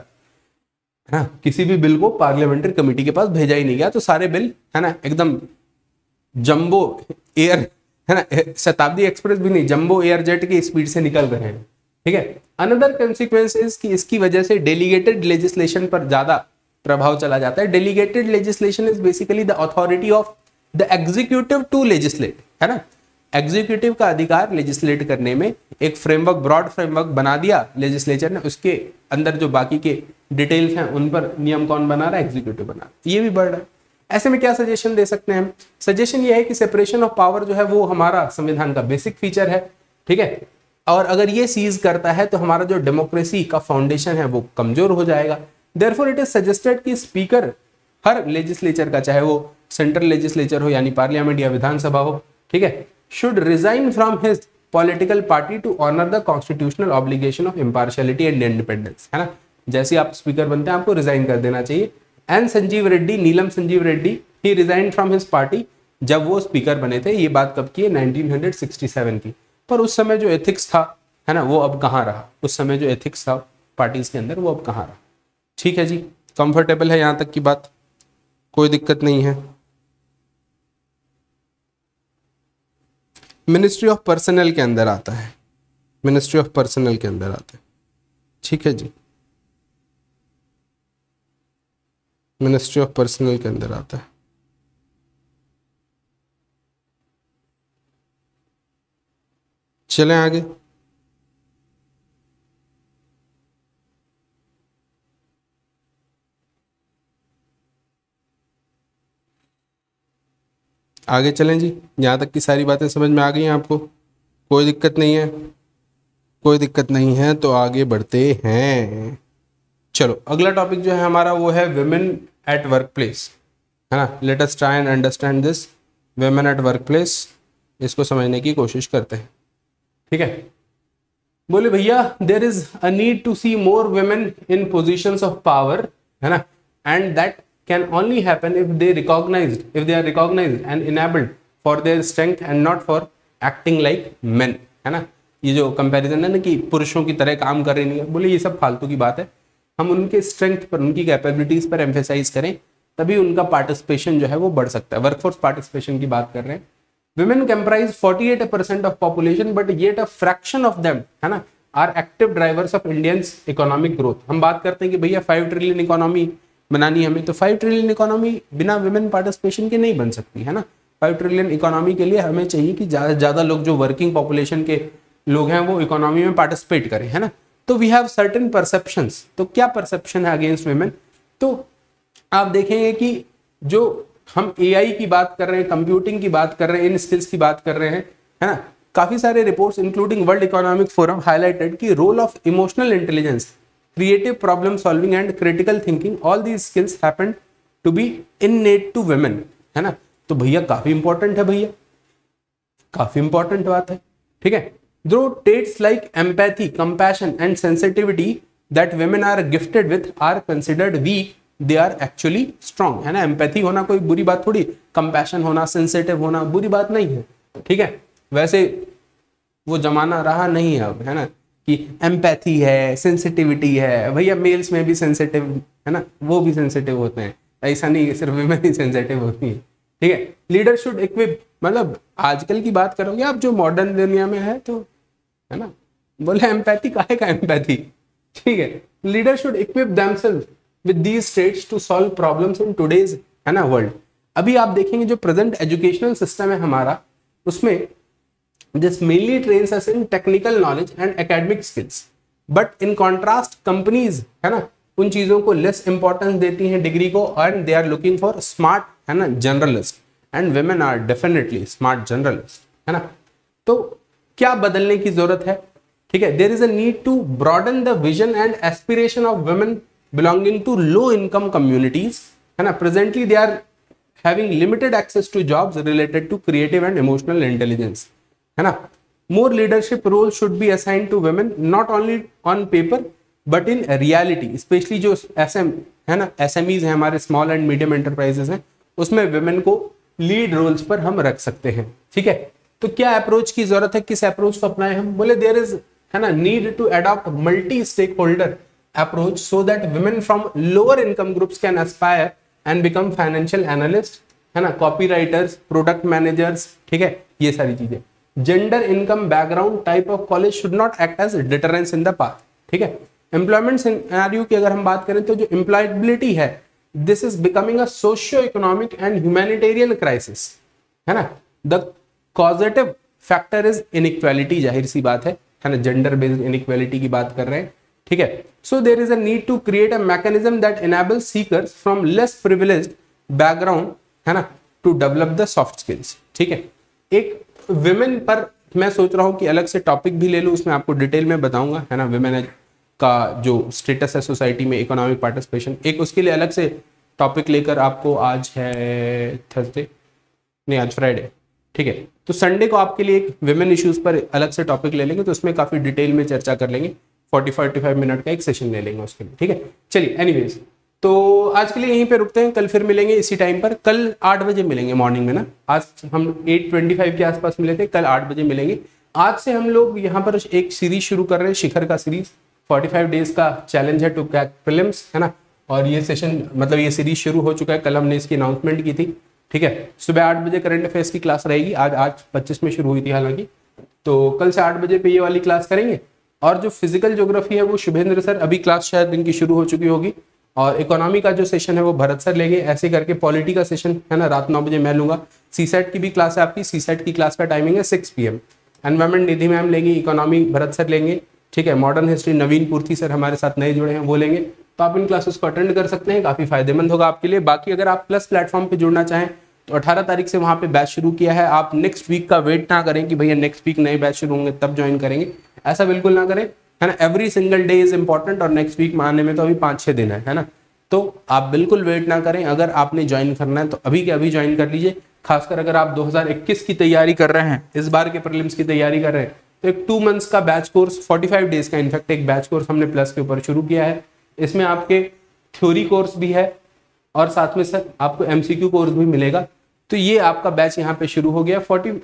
है ना। किसी भी बिल को पार्लियामेंट्री कमेटी के पास भेजा ही नहीं गया, तो सारे बिल, है ना, एकदम जंबो एयर, है ना, शताब्दी एक्सप्रेस भी नहीं, जंबो एयर जेट की स्पीड से निकल रहे हैं, ठीक है। अनदर कंसिक्वेंस इज कि इसकी वजह से डेलीगेटेड लेजिस्लेशन पर ज्यादा प्रभाव चला जाता है। Delegated legislation is basically the authority of the executive to legislate, है ना। एग्जीक्यूटिव का अधिकार लेजिस्लेट करने में, एक फ्रेमवर्क, ब्रॉड फ्रेमवर्क बना दिया लेजिस्लेचर ने, उसके अंदर जो बाकी के डिटेल्स हैं उन पर नियम कौन बना रहा है, एग्जीक्यूटिव बना रहा है, ये भी बढ़ रहा है। ऐसे में क्या सजेशन दे सकते हैं हम, सजेशन ये है कि सेपरेशन ऑफ पावर जो है वो हमारा संविधान का बेसिक फीचर है, ठीक है, और अगर ये सीज करता है तो हमारा जो डेमोक्रेसी का फाउंडेशन है वो कमजोर हो जाएगा। देयरफॉर इट इज सजेस्टेड कि स्पीकर हर लेजिस्लेचर का, चाहे वो सेंट्रल लेजिस्लेचर हो यानी पार्लियामेंट या विधानसभा हो, ठीक है, should resign from his political party to honor the constitutional obligation of impartiality and independence, है ना। जैसे आप स्पीकर बनते हैं आपको रिजाइन कर देना चाहिए। N Sanjiva Reddy, Neelam Sanjiva Reddy, he resigned from his party, जब वो स्पीकर बने थे। ये बात कब की है, 1967 की। पर उस समय जो एथिक्स था, है ना, वो अब कहाँ रहा, उस समय जो एथिक्स था पार्टीज के अंदर वो अब कहाँ रहा, ठीक है जी। कंफर्टेबल है यहाँ तक की बात, कोई दिक्कत नहीं है। मिनिस्ट्री ऑफ पर्सनल के अंदर आता है, मिनिस्ट्री ऑफ पर्सनल के अंदर आता है। ठीक है जी, मिनिस्ट्री ऑफ पर्सनल के अंदर आता है। चलें आगे। आगे चलें जी, यहाँ तक की सारी बातें समझ में आ गई हैं आपको? कोई दिक्कत नहीं है? कोई दिक्कत नहीं है तो आगे बढ़ते हैं। चलो अगला टॉपिक जो है हमारा वो है विमेन एट वर्क प्लेस, है ना। Let us try and understand this women at work place, इसको समझने की कोशिश करते हैं। ठीक है, बोले भैया there is a need to see more women in positions of power, है ना, and that can only happen if they are recognized and enabled for their strength and not for acting like men, है ना। ये जो कंपैरिजन है ना कि पुरुषों की तरह काम कर रही नहीं है, बोले ये सब फालतू की बात है। हम उनके स्ट्रेंथ पर, उनकी कैपेबिलिटीज पर एम्फेसाइज करें तभी उनका पार्टिसिपेशन जो है वो बढ़ सकता है। वर्कफोर्स पार्टिसिपेशन की बात कर रहे हैं। Women comprise 48% of population but yet a fraction of them, है ना, are active drivers of Indians economic growth. हम बात करते हैं कि भैया 5 ट्रिलियन इकोनॉमी बनानी हमें, तो 5 ट्रिलियन इकोनॉमी बिना विमेन पार्टिसिपेशन के नहीं बन सकती, है ना। 5 ट्रिलियन इकोनॉमी के लिए हमें चाहिए कि ज़्यादा से ज़्यादा लोग जो वर्किंग पॉपुलेशन के लोग हैं वो इकोनॉमी में पार्टिसिपेट करें, है ना। तो वी हैव सर्टेन परसेप्शंस। तो क्या परसेप्शन है अगेंस्ट विमेन? तो आप देखेंगे कि जो हम एआई की बात कर रहे हैं, कंप्यूटिंग की बात कर रहे हैं, इन स्किल्स की बात कर रहे हैं, है ना, काफी सारे reports including world economic forum highlighted कि role of emotional intelligence, creative problem solving and critical thinking, all these skills happen to be innate to women, है ना। तो भैया काफी इंपॉर्टेंट है, भैया काफी इंपॉर्टेंट बात है। ठीक है, दो traits like empathy, compassion and sensitivity that women are gifted with are considered weak, they are actually strong, है ना। एम्पैथी होना कोई बुरी बात थोड़ी, कंपैशन होना, सेंसिटिव होना बुरी बात नहीं है। ठीक है, वैसे वो जमाना रहा नहीं है अब, है ना, कि एम्पैथी है, सेंसिटिविटी है। भैया मेल्स में भी सेंसिटिव, है ना, वो भी सेंसिटिव होते हैं, ऐसा नहीं सिर्फ विमेन ही सेंसिटिव होती है। ठीक है, लीडर शुड इक्विप, मतलब आजकल की बात करोगे आप जो मॉडर्न दुनिया में है, तो है ना, बोले एम्पैथी काहे का एम्पैथी। ठीक है, leader should equip themselves with these traits to solve problems in today's, है ना, वर्ल्ड। अभी आप देखेंगे जो प्रेजेंट एजुकेशनल सिस्टम है हमारा, उसमें this mainly trains us in technical knowledge and academic skills, but in contrast companies, है ना, उन चीजों को less importance देती हैं डिग्री को, and they are looking for smart, है ना, generalist, and women are definitely smart generalist, है ना। तो क्या बदलने की जरूरत है? ठीक है, there is a need to broaden the vision and aspiration of women belonging to low income communities, है ना। presently they are having limited access to jobs related to creative and emotional intelligence, है ना। More leadership role should be assign to women, not only on paper but in reality, specially जो एसएम, है ना, एसएमईज हैं हमारे, स्मॉल एंड मीडियम एंटरप्राइजेस हैं, उसमें वुमेन को लीड रोल्स पर हम रख सकते हैं। ठीक है, तो क्या अप्रोच की जरूरत है, किस अप्रोच को अपनाएं हम? बोले देयर इज, है ना, need to adopt multi stake holder approach so that women from lower income groups can aspire and become financial analyst, है ना, कॉपी राइटर्स, प्रोडक्ट मैनेजर्स। ठीक है, ये सारी चीजें। Gender, income, background, type of college should not act as deterrence in the path. ठीक है, एम्प्लॉयमेंट सिनेरियो की अगर हम बात करें तो जो एम्प्लॉयबिलिटी है, this is becoming a socio economic and humanitarian crisis, है ना। The causative factor is inequality, जाहिर सी बात है ना, जेंडर बेस्ड इनइक्वालिटी की बात कर रहे हैं। ठीक है, so there is a need to create a mechanism that enables seekers from less privileged background, है ना, to develop the soft skills. ठीक है, एक विमेन पर मैं सोच रहा हूं कि अलग से टॉपिक भी ले लूं, उसमें आपको डिटेल में बताऊंगा, है ना, विमेन का जो स्टेटस है सोसाइटी में, इकोनॉमिक पार्टिसिपेशन, एक उसके लिए अलग से टॉपिक लेकर आपको, आज है थर्सडे, नहीं आज फ्राइडे, ठीक है, तो संडे को आपके लिए एक विमेन इश्यूज पर अलग से टॉपिक ले लेंगे, तो उसमें काफी डिटेल में चर्चा कर लेंगे, 40-45 मिनट का एक सेशन ले लेंगे उसके लिए। ठीक है, चलिए एनीवेज, तो आज के लिए यहीं पे रुकते हैं, कल फिर मिलेंगे इसी टाइम पर, कल 8 बजे मिलेंगे मॉर्निंग में ना, आज हम 8:25 के आसपास मिले थे, कल 8 बजे मिलेंगे। आज से हम लोग यहाँ पर एक सीरीज शुरू कर रहे हैं, शिखर का सीरीज, 45 डेज का चैलेंज है टू क्रैक प्रीलिम्स, है ना, और ये सेशन, मतलब ये सीरीज शुरू हो चुका है, कल हमने इसकी अनाउंसमेंट की थी। ठीक है, सुबह 8 बजे करंट अफेयर्स की क्लास रहेगी, आज 25 में शुरू हुई थी हालांकि, तो कल से 8 बजे पे ये वाली क्लास करेंगे, और जो फिजिकल ज्योग्राफी है वो शुभेंद्र सर, अभी क्लास शायद इनकी शुरू हो चुकी होगी, और इकोनॉमी का जो सेशन है वो भरत सर लेंगे। ऐसे करके पॉलिटी का सेशन है ना रात 9 बजे मैं लूंगा। सीसेट की भी क्लास है आपकी, सीसेट की क्लास का टाइमिंग है 6 PM। एनवायरमेंट निधि मैम लेंगी, इकोनॉमी भरत सर लेंगे, ठीक है। मॉडर्न हिस्ट्री नवीन पूर्ति सर हमारे साथ नए जुड़े हैं वो लेंगे। तो आप इन क्लासेस को अटेंड कर सकते हैं, काफी फायदेमंद होगा आपके लिए। बाकी अगर आप प्लस प्लेटफॉर्म पे जुड़ना चाहें तो 18 तारीख से वहां पे बैच शुरू किया है। आप नेक्स्ट वीक का वेट ना करें कि भैया नेक्स्ट वीक नए बैच शुरू होंगे तब ज्वाइन करेंगे, ऐसा बिल्कुल ना करें, है ना। Every single day is important, और नेक्स्ट वीक में आने में तो अभी 5-6 दिन है ना। तो आप बिल्कुल वेट ना करें, अगर आपने ज्वाइन करना है तो अभी के अभी ज्वाइन कर लीजिए। खासकर अगर आप 2021 की तैयारी कर रहे हैं, इस बार के प्रीलिम्स की तैयारी कर रहे हैं, तो एक 2 मंथ्स का बैच कोर्स, 45 डेज का इनफैक्ट एक बैच कोर्स हमने प्लस के ऊपर शुरू किया है। इसमें आपके थ्योरी कोर्स भी है और साथ में सर आपको MCQ कोर्स भी मिलेगा। तो ये आपका बैच यहाँ पे शुरू हो गया।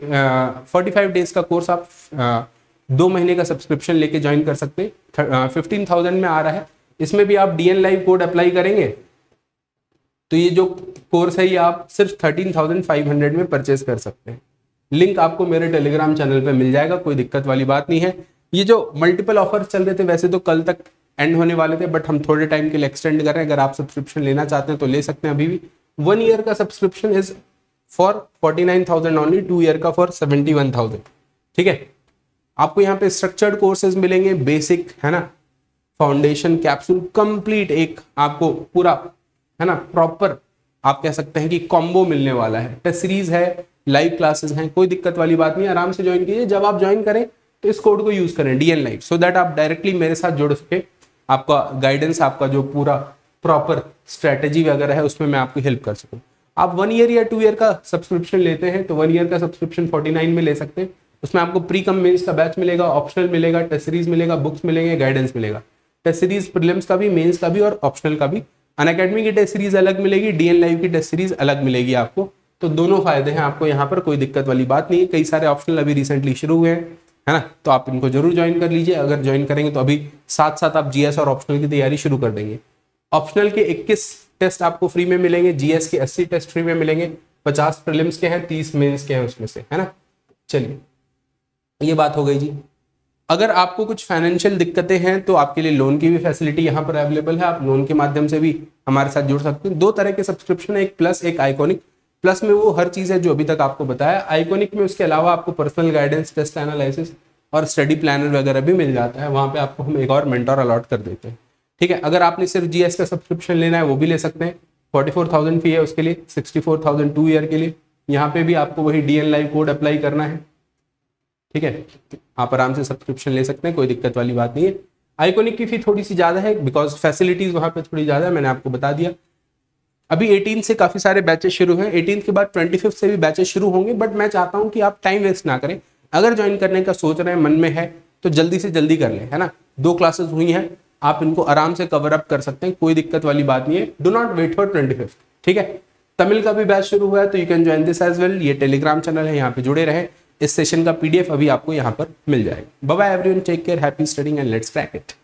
45 डेज का कोर्स आप 2 महीने का सब्सक्रिप्शन लेके ज्वाइन कर सकते हैं। 15,000 में आ रहा है। इसमें भी आप DN लाइव कोड अप्लाई करेंगे तो ये जो कोर्स है ये आप सिर्फ 13,500 में परचेज कर सकते हैं। लिंक आपको मेरे टेलीग्राम चैनल पे मिल जाएगा, कोई दिक्कत वाली बात नहीं है। ये जो मल्टीपल ऑफर्स चल रहे थे वैसे तो कल तक एंड होने वाले थे, बट हम थोड़े टाइम के लिए एक्सटेंड कर रहे हैं। अगर आप सब्सक्रिप्शन लेना चाहते हैं तो ले सकते हैं अभी भी। 1 ईयर का subscription is for 49,000 only, 2 year का फॉर 71,000, ठीक है। आपको यहाँ पे स्ट्रक्चर्ड कोर्सेज मिलेंगे, बेसिक है ना, फाउंडेशन, कैप्सूल, कंप्लीट एक आपको पूरा है ना प्रॉपर आप कह सकते हैं कि कॉम्बो मिलने वाला है। टेस्ट सीरीज है, लाइव क्लासेस हैं, कोई दिक्कत वाली बात नहीं, आराम से ज्वाइन कीजिए। जब आप ज्वाइन करें तो इस कोड को यूज करें DN लाइव, सो दैट आप डायरेक्टली मेरे साथ जुड़ सके। आपका गाइडेंस, आपका जो पूरा प्रॉपर स्ट्रेटेजी वगैरह है उसमें मैं आपकी हेल्प कर सकूं। आप 1 ईयर या 2 ईयर का सब्सक्रिप्शन लेते हैं तो 1 ईयर का सब्सक्रिप्शन 49 में ले सकते हैं। उसमें आपको प्री कम मेंस का बैच मिलेगा, ऑप्शनल मिलेगा, टेस्ट सीरीज मिलेगा, बुक्स मिलेंगे, गाइडेंस मिलेगा। टेस्ट सीरीज प्रीलिम्स का भी, मेंस का भी और ऑप्शनल का भी। अनअकैडमी की टेस्ट सीरीज अलग मिलेगी, DN लाइव की टेस्ट सीरीज अलग मिलेगी आपको। तो दोनों फायदे हैं आपको यहाँ पर, कोई दिक्कत वाली बात नहीं है। कई सारे ऑप्शनल अभी रिसेंटली शुरू हुए हैं, है ना, तो आप इनको जरूर ज्वाइन कर लीजिए। अगर ज्वाइन करेंगे तो अभी साथ साथ आप GS और ऑप्शनल की तैयारी शुरू कर देंगे। ऑप्शनल के 21 टेस्ट आपको फ्री में मिलेंगे, GS के 80 टेस्ट फ्री में मिलेंगे, 50 प्रीलिम्स के हैं, 30 मेंस के हैं उसमें से, है ना। चलिए ये बात हो गई जी। अगर आपको कुछ फाइनेंशियल दिक्कतें हैं तो आपके लिए लोन की भी फैसिलिटी यहाँ पर अवेलेबल है। आप लोन के माध्यम से भी हमारे साथ जुड़ सकते हैं। 2 तरह के सब्सक्रिप्शन है, एक प्लस एक आइकॉनिक। प्लस में वो हर चीज है जो अभी तक आपको बताया, आइकॉनिक में उसके अलावा आपको पर्सनल गाइडेंस, टेस्ट एनालिसिस और स्टडी प्लानर वगैरह भी मिल जाता है। वहाँ पे आपको हम एक और मेंटर अलॉट कर देते हैं, ठीक है। अगर आपने सिर्फ GS का सब्सक्रिप्शन लेना है वो भी ले सकते हैं। 44,000 फी है उसके लिए, 64,000 2 ईयर के लिए। यहाँ पे भी आपको वही DN लाइव कोड अप्लाई करना है, ठीक है। आप आराम से सब्सक्रिप्शन ले सकते हैं, कोई दिक्कत वाली बात नहीं है। आइकॉनिक की फी थोड़ी सी ज्यादा है बिकॉज फैसिलिटीज वहाँ पे थोड़ी ज्यादा है, मैंने आपको बता दिया। अभी 18 से काफी सारे बैचेस शुरू हैं, 18 के बाद 25 से भी बैचेस शुरू होंगे, बट मैं चाहता हूं कि आप टाइम वेस्ट ना करें। अगर ज्वाइन करने का सोच रहे हैं, मन में है, तो जल्दी से जल्दी कर लें, है ना। 2 क्लासेस हुई हैं, आप इनको आराम से कवर अप कर सकते हैं, कोई दिक्कत वाली बात नहीं है। डू नॉट वेट फॉर 25, ठीक है। तमिल का भी बैच शुरू हुआ है तो you can join this as well. ये टेलीग्राम चैनल है, यहाँ पे जुड़े रहे। इस सेशन का PDF अभी आपको यहाँ पर मिल जाएगा। Bye bye everyone, take care, happy studying and let's crack it.